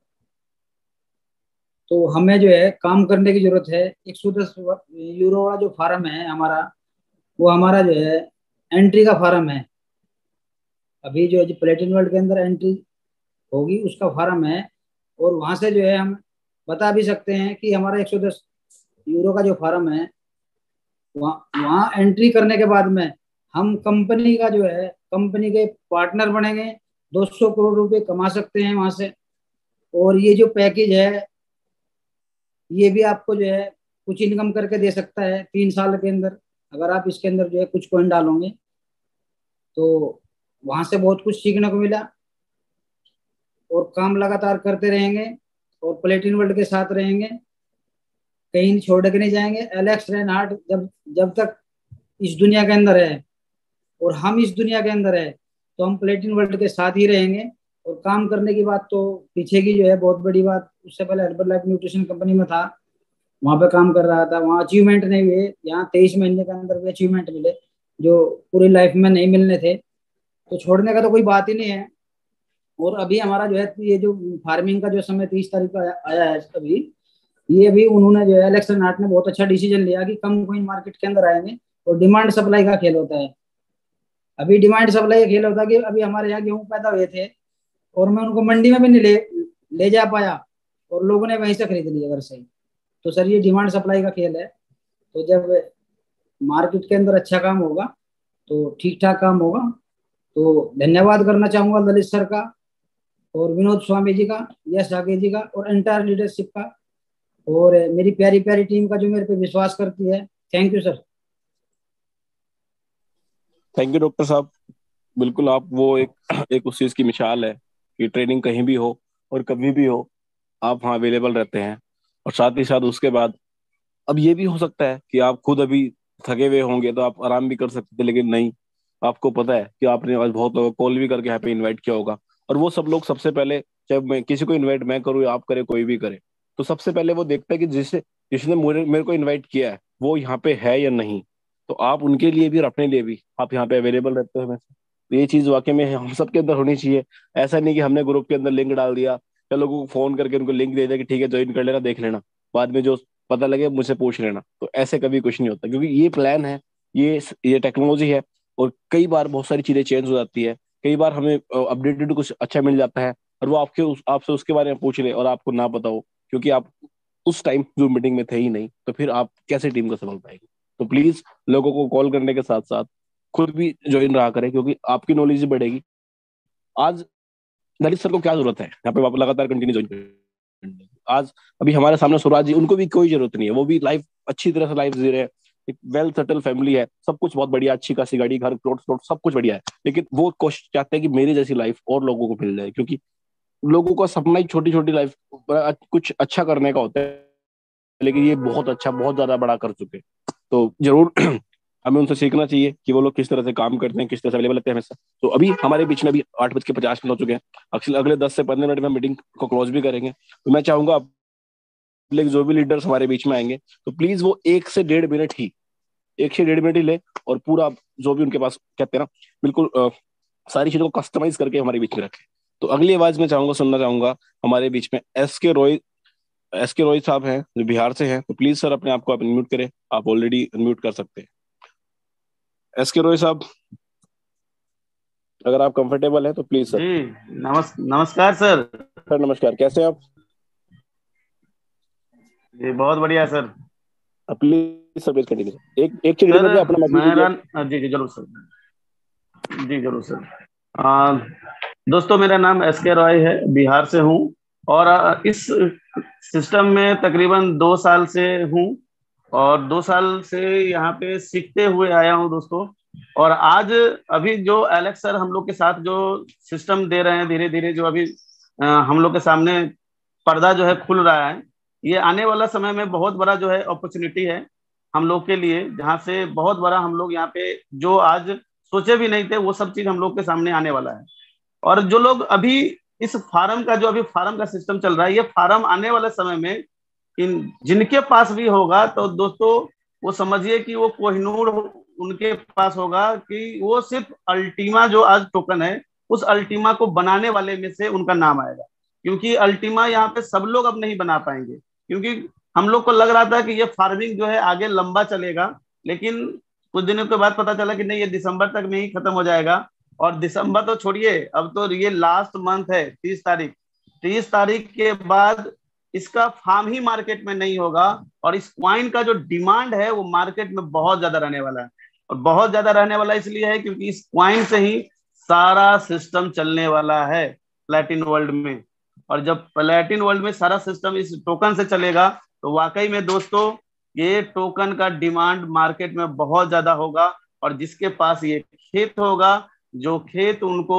तो हमें जो है काम करने की जरूरत है। एक सौ दस यूरो वाला जो फार्म है हमारा, वो हमारा जो है एंट्री का फार्म है। अभी जो प्लेटिन वर्ल्ड के अंदर एंट्री होगी उसका फार्म है। और वहां से जो है हम बता भी सकते हैं कि हमारा एक सौ दस यूरो का जो फार्म है, वहाँ वहाँ एंट्री करने के बाद में हम कंपनी का जो है कंपनी के पार्टनर बनेंगे, दो सौ करोड़ रुपए कमा सकते हैं वहां से। और ये जो पैकेज है ये भी आपको जो है कुछ इनकम करके दे सकता है तीन साल के अंदर, अगर आप इसके अंदर जो है कुछ कॉइन डालोगे। तो वहां से बहुत कुछ सीखने को मिला और काम लगातार करते रहेंगे और प्लेटिन वर्ल्ड के साथ रहेंगे, कहीं छोड़ के नहीं जाएंगे। एलेक्स रेनहार्ट जब जब तक इस दुनिया के अंदर है और हम इस दुनिया के अंदर है तो हम प्लेटिन वर्ल्ड के साथ ही रहेंगे। और काम करने की बात तो पीछे की जो है बहुत बड़ी बात, उससे पहले हर्बल लाइफ न्यूट्रिशन कंपनी में था, वहां पे काम कर रहा था, वहां अचीवमेंट नहीं हुए। यहाँ तेईस महीने के अंदर भी अचीवमेंट मिले जो पूरी लाइफ में नहीं मिलने थे। तो छोड़ने का तो कोई बात ही नहीं है। और अभी हमारा जो है ये जो फार्मिंग का जो समय तीस तारीख को आया, आया है अभी, ये भी उन्होंने जो है इलेक्शन आर्ट ने बहुत अच्छा डिसीजन लिया कि कम कोइन मार्केट के अंदर आएंगे और डिमांड सप्लाई का खेल होता है। अभी डिमांड सप्लाई का खेल होता है कि अभी हमारे यहाँ गेहूं पैदा हुए थे और मैं उनको मंडी में भी नहीं ले ले जा पाया और लोगों ने वहीं से खरीद लिया घर से ही। तो सर ये डिमांड सप्लाई का खेल है। तो जब मार्केट के अंदर अच्छा काम होगा तो ठीक ठाक काम होगा। तो धन्यवाद करना चाहूंगा ललित सर का और विनोद स्वामी जी का, यश आगे जी का और एंटायर लीडरशिप का और मेरी प्यारी प्यारी टीम का जो मेरे पे विश्वास करती है। Thank you sir.
Thank you doctor sahab. बिल्कुल आप वो एक एक उस चीज की मिसाल है कि ट्रेनिंग कहीं भी हो और कभी भी हो आप वहाँ अवेलेबल रहते हैं। और साथ ही साथ उसके बाद अब ये भी हो सकता है कि आप खुद अभी थके हुए होंगे तो आप आराम भी कर सकते थे, लेकिन नहीं, आपको पता है कि आपने आज बहुत लोगों को कॉल भी करके यहाँ पे इन्वाइट किया होगा। और वो सब लोग सबसे पहले, चाहे मैं किसी को इन्वाइट मैं करूँ या आप करे, कोई भी करे, तो सबसे पहले वो देखता है कि जिसे जिसने मेरे मेरे को इन्वाइट किया है वो यहाँ पे है या नहीं। तो आप उनके लिए भी और अपने लिए भी आप यहाँ पे अवेलेबल रहते हो हमेशा। तो ये चीज वाकई में हम सब के अंदर होनी चाहिए। ऐसा नहीं कि हमने ग्रुप के अंदर लिंक डाल दिया या लोगों को फोन करके उनको लिंक दे दिया कि ठीक है ज्वाइन कर लेना, देख लेना, बाद में जो पता लगे मुझसे पूछ लेना। तो ऐसे कभी कुछ नहीं होता, क्योंकि ये प्लान है, ये ये टेक्नोलॉजी है और कई बार बहुत सारी चीजें चेंज हो जाती है। कई बार हमें अपडेटेड कुछ अच्छा मिल जाता है और वो आपके उस, आपसे उसके बारे में पूछ ले और आपको ना पता हो, क्योंकि आप उस टाइम जो मीटिंग में थे ही नहीं, तो फिर आप कैसे टीम को संभाल पाएंगे। तो प्लीज लोगों को कॉल करने के साथ साथ खुद भी ज्वाइन रहा करें, क्योंकि आपकी नॉलेज बढ़ेगी। आज ललित सर को क्या जरूरत है यहाँ पे आप लगातार कंटिन्यू ज्वाइन करने की? आज अभी हमारे सामने स्वराज जी, उनको भी कोई जरूरत नहीं है, वो भी लाइफ अच्छी तरह से लाइफ जी रहे हैं, एक वेल सेटल फैमिली है, सब कुछ बहुत बढ़िया, अच्छी खासी गाड़ी, घर, प्लॉट प्लॉट सब कुछ बढ़िया है, लेकिन वो कोशिश चाहते हैं कि मेरी जैसी लाइफ और लोगों को मिल जाए, क्योंकि लोगों का सपना ही छोटी छोटी लाइफ कुछ अच्छा करने का होता है, लेकिन ये बहुत अच्छा, बहुत ज्यादा बड़ा कर चुके हैं। तो जरूर हमें उनसे सीखना चाहिए कि वो लोग किस तरह से काम करते हैं, किस तरह से अवेलेबल रहते हैं हमेशा। तो अभी हमारे बीच में अभी आठ बज के पचास मिनट हो चुके हैं, अक्सर अगले दस से पंद्रह मिनट में मीटिंग को क्लोज भी करेंगे। तो मैं चाहूंगा जो भी लीडर्स हमारे बीच में आएंगे तो प्लीज वो एक से डेढ़ मिनट ही एक से डेढ़ मिनट ही ले, और पूरा जो भी उनके पास कहते हैं ना, बिल्कुल आ, सारी चीजों को कस्टमाइज करके हमारे बीच में रखें। तो अगली आवाज में चाहूंगा सुनना चाहूंगा हमारे बीच में एस के रॉय एस के रॉय साहब हैं, जो बिहार से हैं। तो प्लीज सर अपने आप को आप अनम्यूट करें, आप ऑलरेडी अनम्यूट कर सकते हैं। एस के रॉय साहब, अगर आप कंफर्टेबल हैं तो प्लीज सर।
जी नमस् नमस्कार सर।
सर नमस्कार, कैसे हैं आप?
जी बहुत बढ़िया sir.
Please sir please continue. एक एक सेकंड में अपना
मेरा जी जी जरूर सर, जी जरूर सर। आ, दोस्तों मेरा नाम एस के रॉय है, बिहार से हूँ, और इस सिस्टम में तकरीबन दो साल से हूँ, और दो साल से यहाँ पे सीखते हुए आया हूँ दोस्तों। और आज अभी जो एलेक्स सर हम लोग के साथ जो सिस्टम दे रहे हैं, धीरे धीरे जो अभी आ, हम लोग के सामने पर्दा जो है खुल रहा है, ये आने वाला समय में बहुत बड़ा जो है अपॉर्चुनिटी है हम लोग के लिए, जहाँ से बहुत बड़ा हम लोग यहाँ पे जो आज सोचे भी नहीं थे वो सब चीज हम लोग के सामने आने वाला है। और जो लोग अभी इस फार्म का जो अभी फार्म का सिस्टम चल रहा है, ये फार्म आने वाले समय में इन जिनके पास भी होगा तो दोस्तों वो समझिए कि वो कोहिनूर उनके पास होगा, कि वो सिर्फ अल्टीमा जो आज टोकन है उस अल्टीमा को बनाने वाले में से उनका नाम आएगा। क्योंकि अल्टीमा यहाँ पे सब लोग अब नहीं बना पाएंगे, क्योंकि हम लोग को लग रहा था कि ये फार्मिंग जो है आगे लंबा चलेगा, लेकिन कुछ दिनों के बाद पता चला कि नहीं, ये दिसंबर तक में ही खत्म हो जाएगा। और दिसंबर तो छोड़िए, अब तो ये लास्ट मंथ है, तीस तारीख तीस तारीख के बाद इसका फार्म ही मार्केट में नहीं होगा, और इस क्वाइन का जो डिमांड है वो मार्केट में बहुत ज्यादा रहने वाला है। और बहुत ज्यादा रहने वाला इसलिए है क्योंकि इस क्वाइन से ही सारा सिस्टम चलने वाला है प्लैटिन वर्ल्ड में। और जब प्लैटिन वर्ल्ड में सारा सिस्टम इस टोकन से चलेगा तो वाकई में दोस्तों ये टोकन का डिमांड मार्केट में बहुत ज्यादा होगा। और जिसके पास ये खेत होगा, जो खेत उनको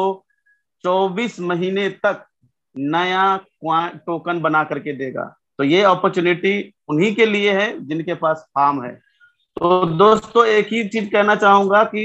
चौबीस महीने तक नया टोकन बना करके देगा, तो ये अपॉर्चुनिटी उन्हीं के लिए है जिनके पास फार्म है। तो दोस्तों एक ही चीज कहना चाहूंगा कि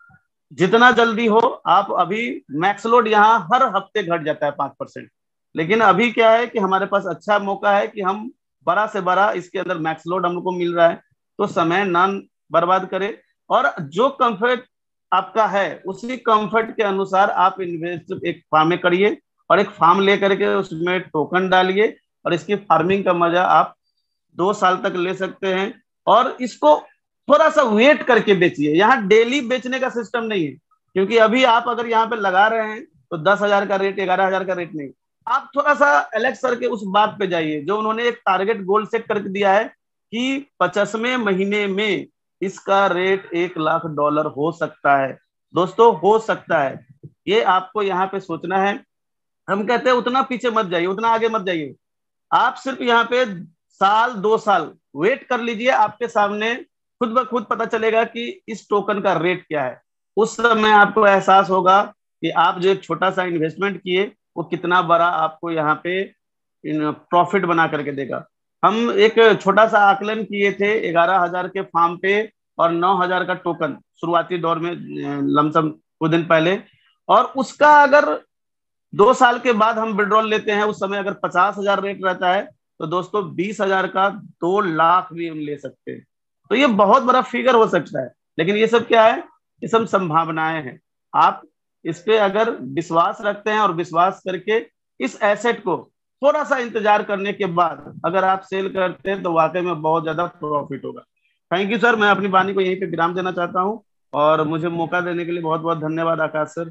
जितना जल्दी हो आप, अभी मैक्स लोड यहाँ हर हफ्ते घट जाता है पांच परसेंट, लेकिन अभी क्या है कि हमारे पास अच्छा मौका है कि हम बड़ा से बड़ा इसके अंदर मैक्स लोड हमको मिल रहा है, तो समय ना बर्बाद करें, और जो कंफर्ट आपका है उसी कंफर्ट के अनुसार आप इन्वेस्ट एक फार्म में करिए, और एक फार्म लेकर के उसमें टोकन डालिए, और इसकी फार्मिंग का मजा आप दो साल तक ले सकते हैं। और इसको थोड़ा सा वेट करके बेचिए, यहाँ डेली बेचने का सिस्टम नहीं है, क्योंकि अभी आप अगर यहाँ पे लगा रहे हैं तो दस हजार का रेट, ग्यारह हजार का रेट नहीं, आप थोड़ा सा एलेक्स सर के उस बात पे जाइए जो उन्होंने एक टारगेट गोल सेट करके दिया है कि पचासवें महीने में इसका रेट एक लाख डॉलर हो सकता है। दोस्तों हो सकता है, ये आपको यहाँ पे सोचना है। हम कहते हैं उतना पीछे मत जाइए, उतना आगे मत जाइए, आप सिर्फ यहाँ पे साल दो साल वेट कर लीजिए, आपके सामने खुद ब खुद पता चलेगा कि इस टोकन का रेट क्या है। उस समय आपको एहसास होगा कि आप जो एक छोटा सा इन्वेस्टमेंट किए वो कितना बड़ा आपको यहाँ पे प्रॉफिट बना करके देगा। हम एक छोटा सा आकलन किए थे ग्यारह हजार के फार्म पे और नौ हजार का टोकन शुरुआती दौर में लमसम कुछ दिन पहले, और उसका अगर दो साल के बाद हम विड्रॉल लेते हैं, उस समय अगर पचास हजार रेट रहता है तो दोस्तों बीस हजार का दो लाख भी हम ले सकते हैं। तो ये बहुत बड़ा फिगर हो सकता है, लेकिन ये सब क्या है, ये सब संभावनाएं हैं। आप इस पे अगर विश्वास रखते हैं और विश्वास करके इस एसेट को थोड़ा सा इंतजार करने के बाद अगर आप सेल करते हैं तो वाकई में बहुत ज्यादा प्रॉफिट होगा। थैंक यू सर, मैं अपनी वाणी को यहीं पे विराम देना चाहता हूँ, और मुझे मौका देने के लिए बहुत बहुत धन्यवाद Aakash sir.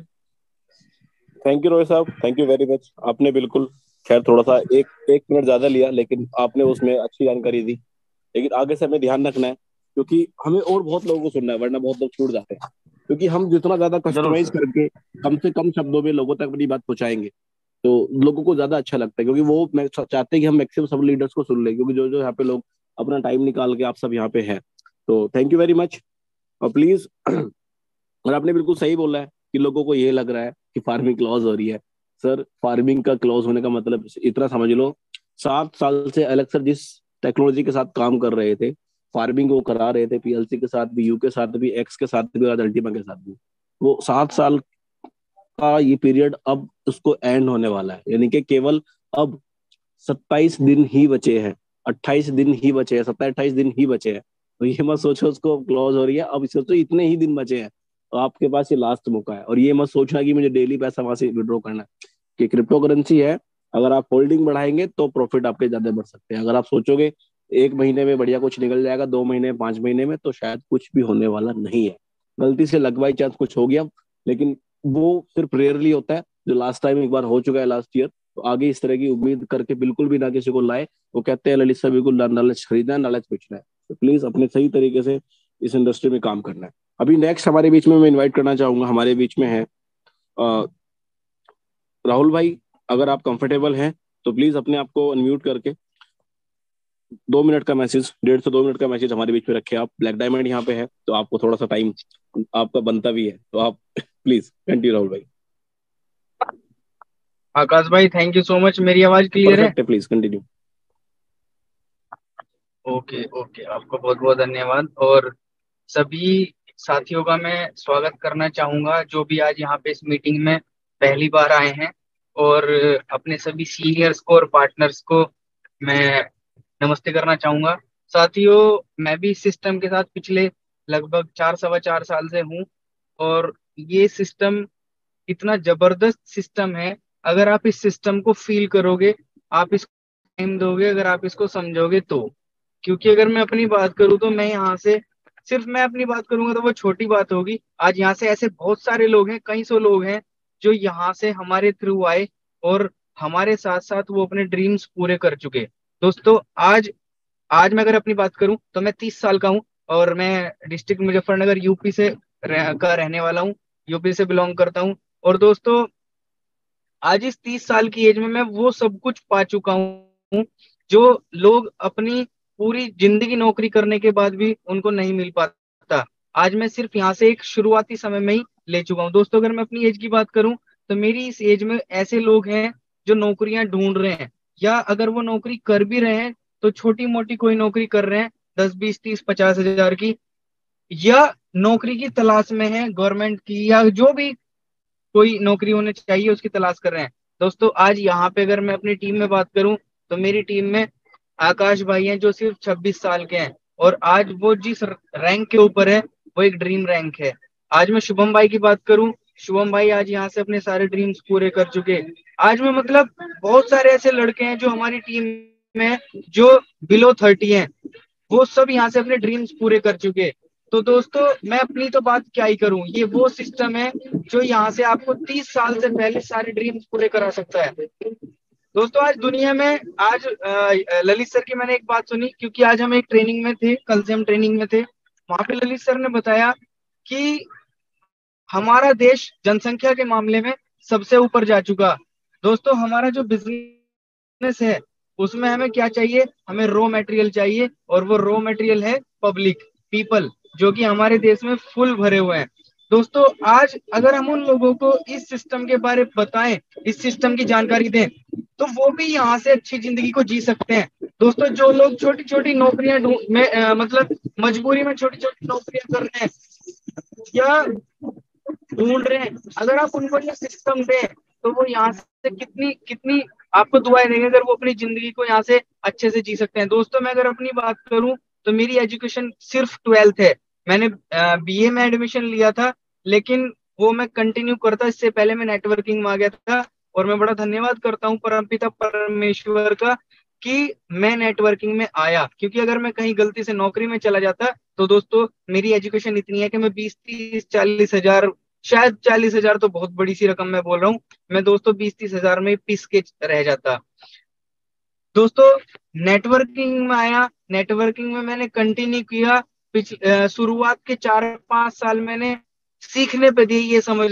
Thank you Rohit sahab, thank you very much. आपने बिल्कुल खैर थोड़ा सा एक एक मिनट ज्यादा लिया, लेकिन आपने उसमें अच्छी जानकारी दी। लेकिन आगे से हमें ध्यान रखना है, क्योंकि हमें और बहुत लोगों को सुनना है, वरना बहुत लोग छूट जाते हैं। क्योंकि हम जितना ज्यादा कस्टमाइज करके कम से कम शब्दों में लोगों तक अपनी बात पहुंचाएंगे तो लोगों को ज्यादा अच्छा लगता है, क्योंकि वो मैं चाहते हैं कि हम मैक्सिमम सब लीडर्स को सुन लें, क्योंकि जो जो यहाँ पे लोग अपना टाइम निकाल के आप सब यहाँ पे हैं। तो थैंक यू वेरी मच। और प्लीज, और आपने बिल्कुल सही बोला है कि लोगों को ये लग रहा है कि फार्मिंग क्लॉज हो रही है। सर, फार्मिंग का क्लॉज होने का मतलब इतना समझ लो, सात साल से अलग सर जिस टेक्नोलॉजी के साथ काम कर रहे थे, फार्मिंग वो करा रहे थे पीएलसी के साथ भी, यू के साथ भी, एक्स के साथ भी और अल्टीमा के साथ भी, वो सात साल का ये पीरियड अब उसको एंड होने वाला है। यानी कि केवल अब सत्ताईस दिन ही बचे हैं, अट्ठाईस दिन ही बचे हैं, सत्ताईस अट्ठाईस दिन ही बचे हैं। तो ये मत सोचो उसको क्लोज हो रही है, अब सोचो इतने ही दिन बचे हैं, तो आपके पास ये लास्ट मौका है। और ये मत सोचना कि मुझे डेली पैसा वहां से विड्रॉ करना है, कि क्रिप्टो करेंसी है, अगर आप होल्डिंग बढ़ाएंगे तो प्रॉफिट आपके ज्यादा बढ़ सकते हैं। अगर आप सोचोगे एक महीने में बढ़िया कुछ निकल जाएगा, दो महीने में, पांच महीने में, तो शायद कुछ भी होने वाला नहीं है। गलती से लगवाई चांस कुछ हो गया, लेकिन वो सिर्फ रेयरली होता है। जो लास्ट टाइम एक बार हो चुका है लास्ट ईयर, तो आगे इस तरह की उम्मीद करके बिल्कुल भी ना किसी को लाए। वो कहते हैं ललित सर बिल्कुल नॉलेज खरीदना है, नॉलेज बेचना है। तो प्लीज अपने सही तरीके से इस इंडस्ट्री में काम करना है। अभी नेक्स्ट हमारे बीच में मैं इनवाइट करना चाहूंगा, हमारे बीच में है अ, राहुल भाई। अगर आप कंफर्टेबल हैं तो प्लीज अपने आप को अनम्यूट करके दो मिनट का मैसेज, डेढ़ से दो मिनट का मैसेज हमारे बीच में रखे आप। ब्लैक डायमंड यहाँ पे है, तो आपको थोड़ा सा टाइम आपका बनता भी है, तो आप प्लीज कंटिन्यू राहुल भाई।
आकाश भाई थैंक यू सो मच। मेरी आवाज क्लियर है?
परफेक्ट है, प्लीज कंटिन्यू।
ओके ओके, आपको बहुत बहुत धन्यवाद। और सभी साथियों का मैं स्वागत करना चाहूंगा जो भी आज यहाँ पे इस मीटिंग में पहली बार आए हैं, और अपने सभी सीनियर्स को और पार्टनर्स को मैं नमस्ते करना चाहूंगा। साथियों, मैं भी इस सिस्टम के साथ पिछले लगभग चार सवा चार साल से हूँ, और ये सिस्टम इतना जबरदस्त सिस्टम है। अगर आप इस सिस्टम को फील करोगे, आप इसको टाइम दोगे, अगर आप इसको समझोगे तो। क्योंकि अगर मैं अपनी बात करूं तो मैं यहाँ से सिर्फ मैं अपनी बात करूंगा तो वो छोटी बात होगी। आज यहाँ से ऐसे बहुत सारे लोग हैं, कई सौ लोग हैं जो यहाँ से हमारे थ्रू आए और हमारे साथ साथ वो अपने ड्रीम्स पूरे कर चुके। दोस्तों, आज आज मैं अगर अपनी बात करूं तो मैं तीस साल का हूं, और मैं डिस्ट्रिक्ट मुजफ्फरनगर यूपी से रह, का रहने वाला हूं, यूपी से बिलोंग करता हूं। और दोस्तों, आज इस तीस साल की एज में मैं वो सब कुछ पा चुका हूँ जो लोग अपनी पूरी जिंदगी नौकरी करने के बाद भी उनको नहीं मिल पाता। आज मैं सिर्फ यहाँ से एक शुरुआती समय में ही ले चुका हूँ। दोस्तों, अगर मैं अपनी एज की बात करूं तो मेरी इस एज में ऐसे लोग हैं जो नौकरियां ढूंढ रहे हैं, या अगर वो नौकरी कर भी रहे हैं तो छोटी मोटी कोई नौकरी कर रहे हैं, दस बीस तीस पचास हजार की, या नौकरी की तलाश में है गवर्नमेंट की, या जो भी कोई नौकरी होने चाहिए उसकी तलाश कर रहे हैं। दोस्तों, आज यहाँ पे अगर मैं अपनी टीम में बात करूं तो मेरी टीम में आकाश भाई हैं जो सिर्फ छब्बीस साल के हैं, और आज वो जिस रैंक के ऊपर है वो एक ड्रीम रैंक है। आज मैं शुभम भाई की बात करूं, शुभम भाई आज यहाँ से अपने सारे ड्रीम्स पूरे कर चुके। आज मैं मतलब बहुत सारे ऐसे लड़के हैं जो हमारी टीम में है जो बिलो थर्टी हैं, वो सब यहाँ से अपने ड्रीम्स पूरे कर चुके। तो दोस्तों, मैं अपनी तो बात क्या ही करूं, ये वो सिस्टम है जो यहाँ से आपको तीस साल से पहले सारे ड्रीम्स पूरे करा सकता है। दोस्तों, आज दुनिया में आज अ, ललित सर की मैंने एक बात सुनी, क्योंकि आज हम एक ट्रेनिंग में थे, कल से हम ट्रेनिंग में थे, वहां पे ललित सर ने बताया कि हमारा देश जनसंख्या के मामले में सबसे ऊपर जा चुका। दोस्तों, हमारा जो बिजनेस है उसमें हमें क्या चाहिए, हमें रॉ मटेरियल चाहिए, और वो रॉ मटेरियल है पब्लिक, पीपल, जो कि हमारे देश में फुल भरे हुए हैं। दोस्तों, आज अगर हम उन लोगों को इस सिस्टम के बारे में बताएं, इस सिस्टम की जानकारी दें, तो वो भी यहाँ से अच्छी जिंदगी को जी सकते हैं। दोस्तों, जो लोग छोटी छोटी नौकरियां ढूंढ में आ, मतलब मजबूरी में छोटी छोटी नौकरियां कर रहे हैं या ढूंढ रहे हैं, अगर आप उनको ये सिस्टम दें तो वो यहाँ से कितनी कितनी आपको दुआएं देंगे अगर वो अपनी जिंदगी को यहाँ से अच्छे से जी सकते हैं। दोस्तों, मैं अगर अपनी बात करूं तो मेरी एजुकेशन सिर्फ ट्वेल्थ है। मैंने बीए में एडमिशन लिया था, लेकिन वो मैं कंटिन्यू करता, इससे पहले मैं नेटवर्किंग में आ गया था। और मैं बड़ा धन्यवाद करता हूँ परमपिता परमेश्वर का कि मैं नेटवर्किंग में आया, क्योंकि अगर मैं कहीं गलती से नौकरी में चला जाता तो दोस्तों मेरी एजुकेशन इतनी है कि मैं बीस तीस चालीस हजार, शायद चालीस हजार तो बहुत बड़ी सी रकम मैं बोल रहा हूँ, मैं दोस्तों बीस तीस हजार में पिस के रह जाता। दोस्तों, नेटवर्किंग में आया, नेटवर्किंग में मैंने कंटिन्यू किया। पिछले शुरुआत के चार पांच साल मैंने सीखने पे दिए, ये समझ लो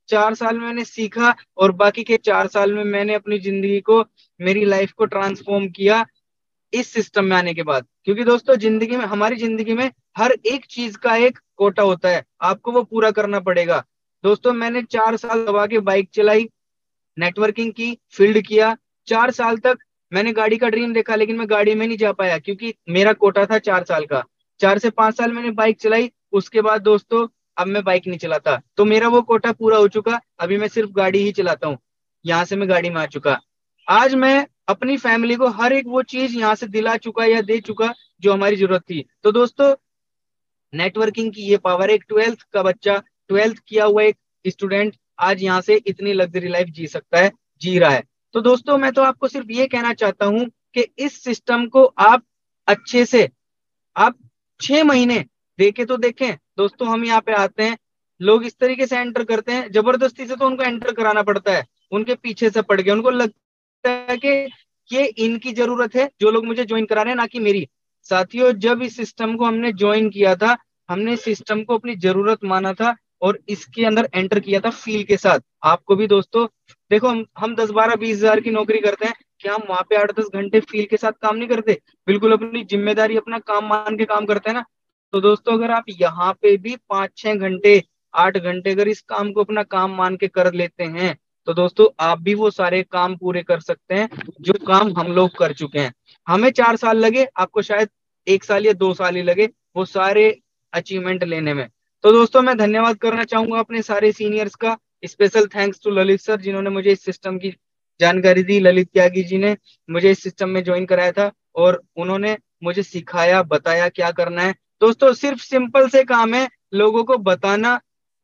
चार साल में मैंने सीखा और बाकी के चार साल में मैंने अपनी जिंदगी को, मेरी लाइफ को ट्रांसफॉर्म किया इस सिस्टम में आने के बाद। क्योंकि दोस्तों जिंदगी में, हमारी जिंदगी में हर एक चीज का एक कोटा होता है, आपको वो पूरा करना पड़ेगा। दोस्तों मैंने चार साल दबा के बाइक चलाई, नेटवर्किंग की, फील्ड किया। चार साल तक मैंने गाड़ी का ड्रीम देखा, लेकिन मैं गाड़ी में नहीं जा पाया क्योंकि मेरा कोटा था चार साल का। चार से पांच साल मैंने बाइक चलाई, उसके बाद दोस्तों अब मैं बाइक नहीं चलाता, तो मेरा वो कोटा पूरा हो चुका। अभी मैं सिर्फ गाड़ी ही चलाता हूँ, यहाँ से मैं गाड़ी में आ चुका। आज मैं अपनी फैमिली को हर एक वो चीज यहाँ से दिला चुका या दे चुका जो हमारी जरूरत थी। तो दोस्तों नेटवर्किंग की ये पावर है। एक ट्वेल्थ का बच्चा, ट्वेल्थ किया हुआ एक स्टूडेंट आज यहाँ से इतनी लग्जरी लाइफ जी सकता है, जी रहा है। तो दोस्तों मैं तो आपको सिर्फ ये कहना चाहता हूँ कि इस सिस्टम को आप अच्छे से, आप छह महीने देखे तो देखें। दोस्तों हम यहाँ पे आते हैं, लोग इस तरीके से एंटर करते हैं, जबरदस्ती से तो उनको एंटर कराना पड़ता है, उनके पीछे से पड़ गए, उनको लगता है कि ये इनकी जरूरत है जो लोग मुझे ज्वाइन करा रहे हैं, ना कि मेरी। साथियों जब इस सिस्टम को हमने ज्वाइन किया था, हमने सिस्टम को अपनी जरूरत माना था और इसके अंदर एंटर किया था फील के साथ। आपको भी दोस्तों देखो, हम हम दस बारह बीस हजार की नौकरी करते हैं, क्या हम वहां पे आठ दस घंटे फील के साथ काम नहीं करते? बिल्कुल अपनी जिम्मेदारी, अपना काम मान के काम करते हैं ना। तो दोस्तों अगर आप यहाँ पे भी पाँच छह घंटे, आठ घंटे अगर इस काम को अपना काम मान के कर लेते हैं, तो दोस्तों आप भी वो सारे काम पूरे कर सकते हैं जो काम हम लोग कर चुके हैं। हमें चार साल लगे, आपको शायद एक साल या दो साल ही लगे वो सारे अचीवमेंट लेने में। तो दोस्तों मैं धन्यवाद करना चाहूंगा अपने सारे सीनियर्स का। Special thanks to Lalit sir जिन्होंने मुझे इस सिस्टम की जानकारी दी। ललित त्यागी जी ने मुझे इस सिस्टम में ज्वाइन कराया था और उन्होंने मुझे सिखाया, बताया क्या करना है। दोस्तों सिर्फ सिंपल से काम है, लोगों को बताना,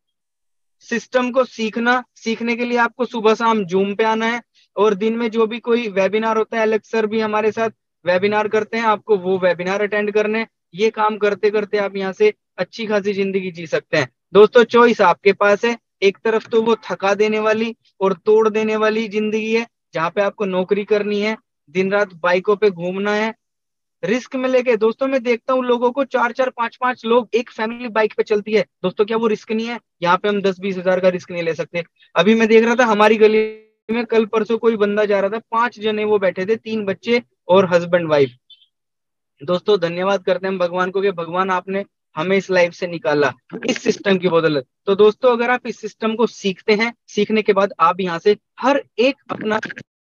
सिस्टम को सीखना। सीखने के लिए आपको सुबह शाम जूम पे आना है और दिन में जो भी कोई वेबिनार होता है, अलग सर भी हमारे साथ वेबिनार करते हैं, आपको वो वेबिनार अटेंड करने। ये काम करते करते आप यहाँ से अच्छी खासी जिंदगी जी सकते हैं। दोस्तों चॉइस आपके पास है, एक तरफ तो वो थका देने वाली और तोड़ देने वाली जिंदगी है जहाँ पे आपको नौकरी करनी है, दिन रात बाइकों पे घूमना है, रिस्क में लेके। दोस्तों मैं देखता हूँ लोगों को, चार चार पांच पांच लोग, एक फैमिली बाइक पे चलती है। दोस्तों क्या वो रिस्क नहीं है? यहाँ पे हम दस बीस हजार का रिस्क नहीं ले सकते? अभी मैं देख रहा था हमारी गली में कल परसों कोई बंदा जा रहा था, पांच जने वो बैठे थे, तीन बच्चे और हस्बैंड वाइफ। दोस्तों धन्यवाद करते हैं हम भगवान को कि भगवान आपने हमें इस लाइफ से निकाला इस सिस्टम की बदौलत। तो दोस्तों अगर आप इस सिस्टम को सीखते हैं, सीखने के बाद आप यहाँ से हर एक अपना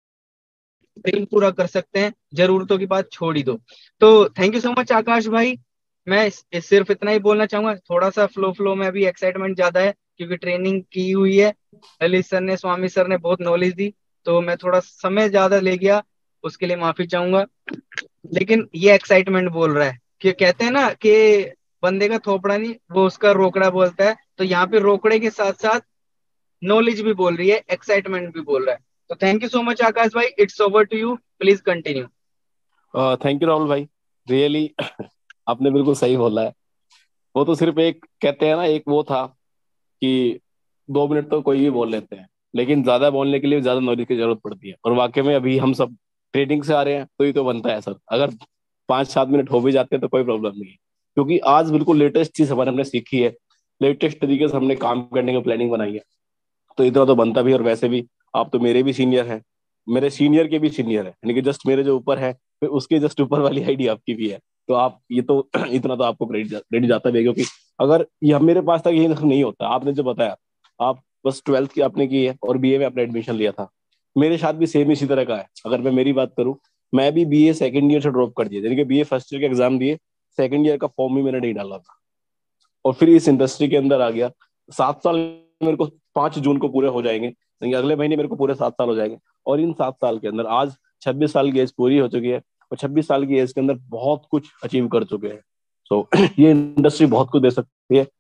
ड्रीम पूरा कर सकते हैं, जरूरतों की बात छोड़ ही दो। तो thank you so much Aakash भाई। मैं इस, इस सिर्फ इतना ही बोलना चाहूंगा। थोड़ा सा फ्लो फ्लो में अभी एक्साइटमेंट ज्यादा है क्योंकि ट्रेनिंग की हुई है, ललित सर ने, स्वामी सर ने बहुत नॉलेज दी, तो मैं थोड़ा समय ज्यादा ले गया, उसके लिए माफी चाहूंगा। लेकिन ये एक्साइटमेंट बोल रहा है कि कहते हैं ना कि बंदे का थोपड़ा नहीं, वो उसका रोकड़ा बोलता है। तो यहाँ पे रोकड़े के साथ साथ नॉलेज भी बोल रही है, एक्साइटमेंट भी बोल रहा है। तो thank you so much Aakash भाई, it's over to you, please continue.
Thank you Rahul भाई, रियली आपने बिल्कुल सही बोला है। वो तो सिर्फ एक कहते हैं ना, एक वो था कि दो मिनट तो कोई भी बोल लेते हैं, लेकिन ज्यादा बोलने के लिए ज्यादा नॉलेज की जरूरत पड़ती है। और वाकई में अभी हम सब ट्रेनिंग से आ रहे हैं तो ये तो बनता है सर, अगर पाँच सात मिनट हो भी जाते हैं तो कोई प्रॉब्लम नहीं है, क्योंकि आज बिल्कुल लेटेस्ट चीज हमारे हमने सीखी है, लेटेस्ट तरीके से हमने काम करने की प्लानिंग बनाई है, तो इतना तो बनता भी। और वैसे भी आप तो मेरे भी सीनियर हैं, मेरे सीनियर के भी सीनियर है, यानी कि जस्ट मेरे जो ऊपर है फिर उसके जस्ट ऊपर वाली आईडी आपकी भी है। तो आप ये तो इतना तो आपको क्रेडिट क्रेडिट जाता भी है, क्योंकि अगर ये मेरे पास तक यही नहीं होता, आपने जो बताया, आप बस ट्वेल्थ की आपने की है और बीए में आपने एडमिशन लिया था, मेरे साथ भी सेम इसी तरह का है। अगर मैं मेरी बात करूं, मैं भी बीए सेकंड ईयर से ड्रॉप कर दिया, यानी कि बीए फर्स्ट ईयर के एग्जाम दिए, सेकंड ईयर का फॉर्म भी मैंने नहीं डाला था, और फिर इस इंडस्ट्री के अंदर आ गया। सात साल मेरे को पांच जून को पूरे हो जाएंगे, अगले महीने मेरे को पूरे सात साल हो जाएंगे। और इन सात साल के अंदर आज छब्बीस साल की एज पूरी हो चुकी है, और छब्बीस साल की एज के अंदर बहुत कुछ अचीव कर चुके हैं। सो ये इंडस्ट्री बहुत कुछ दे सकती है।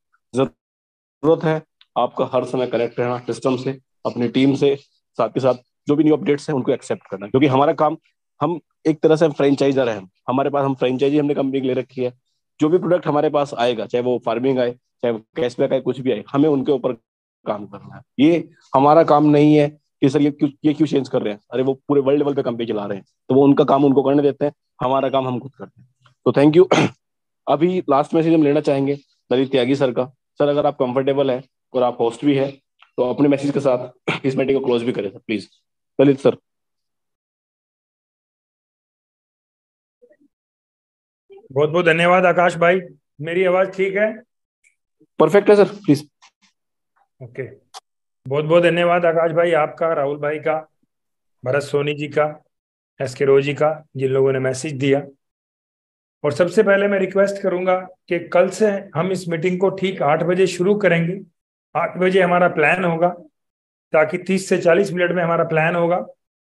जरूरत है आपका हर समय कनेक्ट रहना सिस्टम से, अपनी टीम से, साथ के साथ जो भी न्यू अपडेट्स हैं उनको एक्सेप्ट करना, क्योंकि हमारा काम, हम एक तरह से फ्रेंचाइजर हैं, हमारे पास हम फ्रेंचाइजी हमने कंपनी ले रखी है। जो भी प्रोडक्ट हमारे पास आएगा, चाहे वो फार्मिंग आए, चाहे कैशबैक आए, कुछ भी आए, हमें उनके ऊपर काम करना है। ये हमारा काम नहीं है कि सर ये क्यों ये क्यों चेंज कर रहे हैं, अरे वो पूरे वर्ल्ड लेवल पे कंपनी चला रहे हैं, तो वो उनका काम उनको करने देते हैं, हमारा काम हम खुद करते हैं। तो थैंक यू। अभी लास्ट मैसेज हम लेना चाहेंगे ललित त्यागी सर का। सर अगर आप कंफर्टेबल है और आप होस्ट भी है तो अपने मैसेज के साथ इस मीटिंग को क्लोज भी करें सर प्लीज। ललित सर।
बहुत बहुत धन्यवाद आकाश भाई। मेरी आवाज ठीक है?
परफेक्ट है सर, प्लीज।
ओके, बहुत बहुत धन्यवाद आकाश भाई आपका, राहुल भाई का, भरत सोनी जी का, एस के रोजी का, जिन लोगों ने मैसेज दिया। और सबसे पहले मैं रिक्वेस्ट करूंगा कि कल से हम इस मीटिंग को ठीक आठ बजे शुरू करेंगे। आठ बजे हमारा प्लान होगा, ताकि तीस से चालीस मिनट में हमारा प्लान होगा।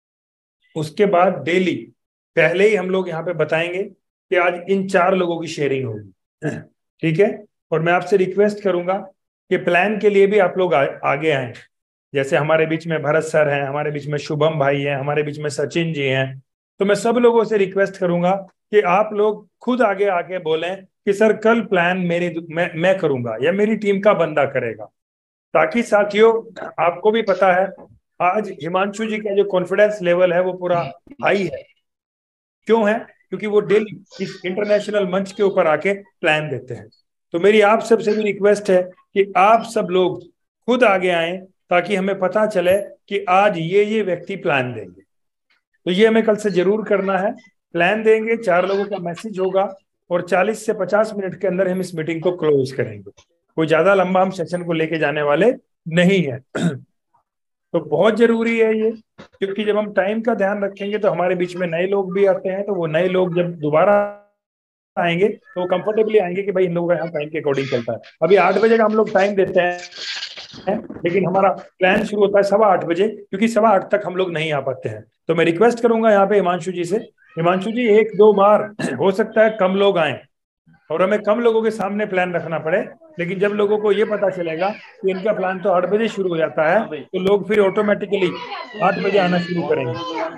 उसके बाद डेली पहले ही हम लोग यहाँ पे बताएंगे कि आज इन चार लोगों की शेयरिंग होगी, ठीक है। और मैं आपसे रिक्वेस्ट करूंगा कि प्लान के लिए भी आप लोग आ, आगे आए। जैसे हमारे बीच में भरत सर हैं, हमारे बीच में शुभम भाई हैं, हमारे बीच में सचिन जी हैं। तो मैं सब लोगों से रिक्वेस्ट करूंगा कि आप लोग खुद आगे आके बोलें कि सर कल प्लान मेरी मैं मैं करूंगा या मेरी टीम का बंदा करेगा, ताकि साथियों आपको भी पता है आज हिमांशु जी का जो कॉन्फिडेंस लेवल है वो पूरा हाई है। क्यों है? क्योंकि वो डेली इस इंटरनेशनल मंच के ऊपर आके प्लान देते हैं। तो मेरी आप सबसे भी रिक्वेस्ट है कि आप सब लोग खुद आगे आए, ताकि हमें पता चले कि आज ये ये व्यक्ति प्लान देंगे। तो ये हमें कल से जरूर करना है। प्लान देंगे, चार लोगों का मैसेज होगा और चालीस से पचास मिनट के अंदर हम इस मीटिंग को क्लोज करेंगे। कोई ज्यादा लंबा हम सेशन को लेके जाने वाले नहीं है। तो बहुत जरूरी है ये, क्योंकि जब हम टाइम का ध्यान रखेंगे तो हमारे बीच में नए लोग भी आते हैं। तो वो नए लोग जब दोबारा आएंगे तो वो कंफर्टेबली आएंगे कि भाई इन लोगों का यहाँ टाइम के अकॉर्डिंग चलता है। अभी आठ बजे का हम लोग टाइम देते हैं, लेकिन हमारा प्लान शुरू होता है सवा आठ बजे, क्योंकि सवा आठ तक हम लोग नहीं आ पाते हैं। तो मैं रिक्वेस्ट करूंगा यहाँ पे हिमांशु जी से, हिमांशु जी एक दो बार हो सकता है कम लोग आए और हमें कम लोगों के सामने प्लान रखना पड़े, लेकिन जब लोगों को ये पता चलेगा कि इनका प्लान तो आठ बजे शुरू हो जाता है, तो लोग फिर ऑटोमेटिकली आठ बजे आना शुरू करेंगे।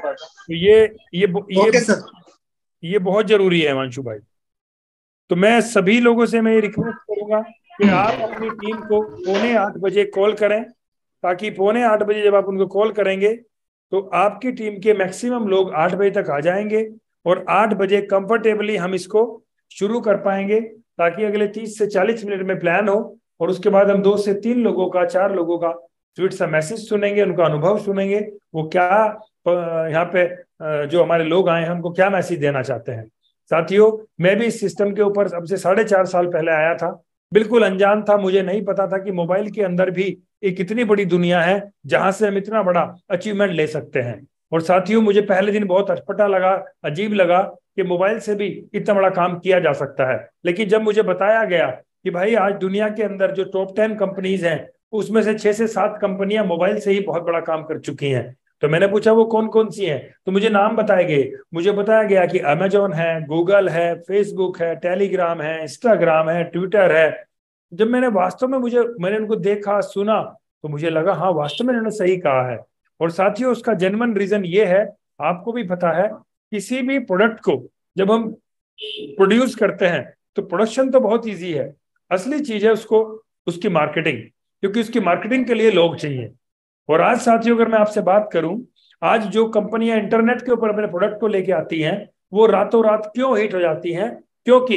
तो ये ये ये
ओके सर,
ये बहुत जरूरी है हिमांशु भाई। तो मैं सभी लोगों से मैं रिक्वेस्ट करूंगा कि आप अपनी टीम को पौने आठ बजे कॉल करें, ताकि पौने आठ बजे जब आप उनको कॉल करेंगे तो आपकी टीम के मैक्सिमम लोग आठ बजे तक आ जाएंगे और आठ बजे कंफर्टेबली हम इसको शुरू कर पाएंगे, ताकि अगले तीस से चालीस मिनट में प्लान हो और उसके बाद हम दो से तीन लोगों का, चार लोगों का ट्वीट सा मैसेज सुनेंगे, उनका अनुभव सुनेंगे, वो क्या यहाँ पे जो हमारे लोग आए हैं हमको क्या मैसेज देना चाहते हैं। साथियों मैं भी इस सिस्टम के ऊपर अब से साढ़े चार साल पहले आया था, बिल्कुल अनजान था, मुझे नहीं पता था कि मोबाइल के अंदर भी एक इतनी बड़ी दुनिया है जहां से हम इतना बड़ा अचीवमेंट ले सकते हैं। और साथियों मुझे पहले दिन बहुत अटपटा लगा, अजीब लगा कि मोबाइल से भी इतना बड़ा काम किया जा सकता है। लेकिन जब मुझे बताया गया कि भाई आज दुनिया के अंदर जो टॉप टेन कंपनीज हैं उसमें से छह से सात कंपनियां मोबाइल से ही बहुत बड़ा काम कर चुकी हैं, तो मैंने पूछा वो कौन कौन सी हैं, तो मुझे नाम बताए गए। मुझे बताया गया कि अमेजोन है, गूगल है, फेसबुक है, टेलीग्राम है, इंस्टाग्राम है, ट्विटर है। जब मैंने वास्तव में मुझे मैंने उनको देखा, सुना, तो मुझे लगा हाँ वास्तव में उन्होंने सही कहा है। और साथियों उसका जेन्युइन रीजन ये है, आपको भी पता है, किसी भी प्रोडक्ट को जब हम प्रोड्यूस करते हैं तो प्रोडक्शन तो बहुत ईजी है, असली चीज है उसको उसकी मार्केटिंग, क्योंकि उसकी मार्केटिंग के लिए लोग चाहिए। और आज साथियों अगर मैं आपसे बात करूं, आज जो कंपनियां इंटरनेट के ऊपर अपने प्रोडक्ट को लेके आती हैं वो रातों रात क्यों हिट हो जाती हैं? क्योंकि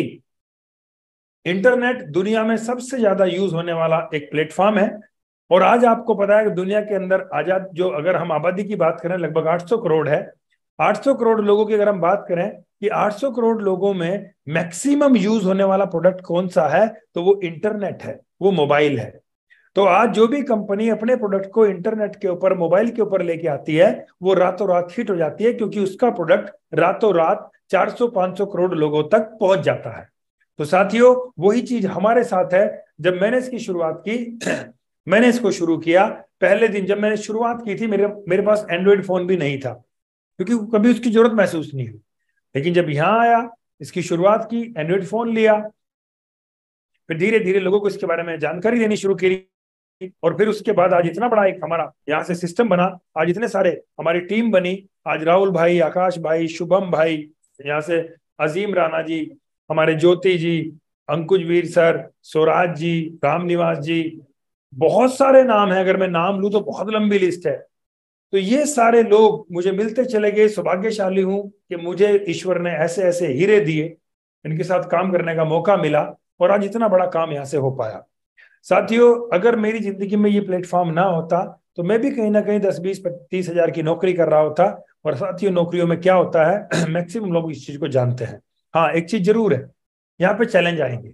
इंटरनेट दुनिया में सबसे ज्यादा यूज होने वाला एक प्लेटफॉर्म है। और आज आपको पता है कि दुनिया के अंदर आजाद जो अगर हम आबादी की बात करें लगभग आठ सौ करोड़ है। आठ सौ करोड़ लोगों की अगर हम बात करें कि आठ सौ करोड़ लोगों में मैक्सिमम यूज होने वाला प्रोडक्ट कौन सा है, तो वो इंटरनेट है, वो मोबाइल है। तो आज जो भी कंपनी अपने प्रोडक्ट को इंटरनेट के ऊपर, मोबाइल के ऊपर लेके आती है वो रातों रात हिट हो जाती है, क्योंकि उसका प्रोडक्ट रातों रात चार सौ पांच सौ करोड़ लोगों तक पहुंच जाता है। तो साथियों वही चीज हमारे साथ है। जब मैंने इसकी शुरुआत की मैंने इसको शुरू किया, पहले दिन जब मैंने शुरुआत की थी मेरे मेरे पास एंड्रॉइड फोन भी नहीं था, क्योंकि कभी उसकी जरूरत महसूस नहीं हुई। लेकिन जब यहाँ आया, इसकी शुरुआत की, एंड्रॉइड फोन लिया, फिर धीरे धीरे लोगों को इसके बारे में जानकारी देनी शुरू की, और फिर उसके बाद आज इतना बड़ा एक हमारा यहाँ से सिस्टम बना, आज इतने सारे हमारी टीम बनी। आज राहुल भाई, आकाश भाई, शुभम भाई, यहाँ से अजीम राणा जी, हमारे ज्योति जी, अंकुश वीर सर, स्वराज जी, राम निवास जी, बहुत सारे नाम है, अगर मैं नाम लूं तो बहुत लंबी लिस्ट है। तो ये सारे लोग मुझे मिलते चले गए। सौभाग्यशाली हूं कि मुझे ईश्वर ने ऐसे ऐसे हीरे दिए, इनके साथ काम करने का मौका मिला और आज इतना बड़ा काम यहाँ से हो पाया। साथियों, अगर मेरी जिंदगी में ये प्लेटफॉर्म ना होता तो मैं भी कहीं ना कहीं दस बीस तीस हजार की नौकरी कर रहा होता। और साथियों, नौकरियों में क्या होता है मैक्सिमम लोग इस चीज को जानते हैं। हाँ, एक चीज जरूर है, यहाँ पे चैलेंज आएंगे।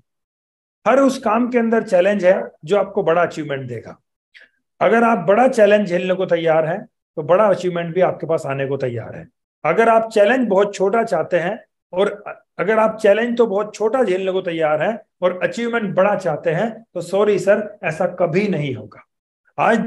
हर उस काम के अंदर चैलेंज है जो आपको बड़ा अचीवमेंट देगा। अगर आप बड़ा चैलेंज झेलने को तैयार हैं तो बड़ा अचीवमेंट भी आपके पास आने को तैयार है। अगर आप चैलेंज बहुत छोटा चाहते हैं और अगर आप चैलेंज तो बहुत छोटा झेलने को तैयार हैं और अचीवमेंट बड़ा चाहते हैं तो सॉरी सर, ऐसा कभी नहीं होगा। आज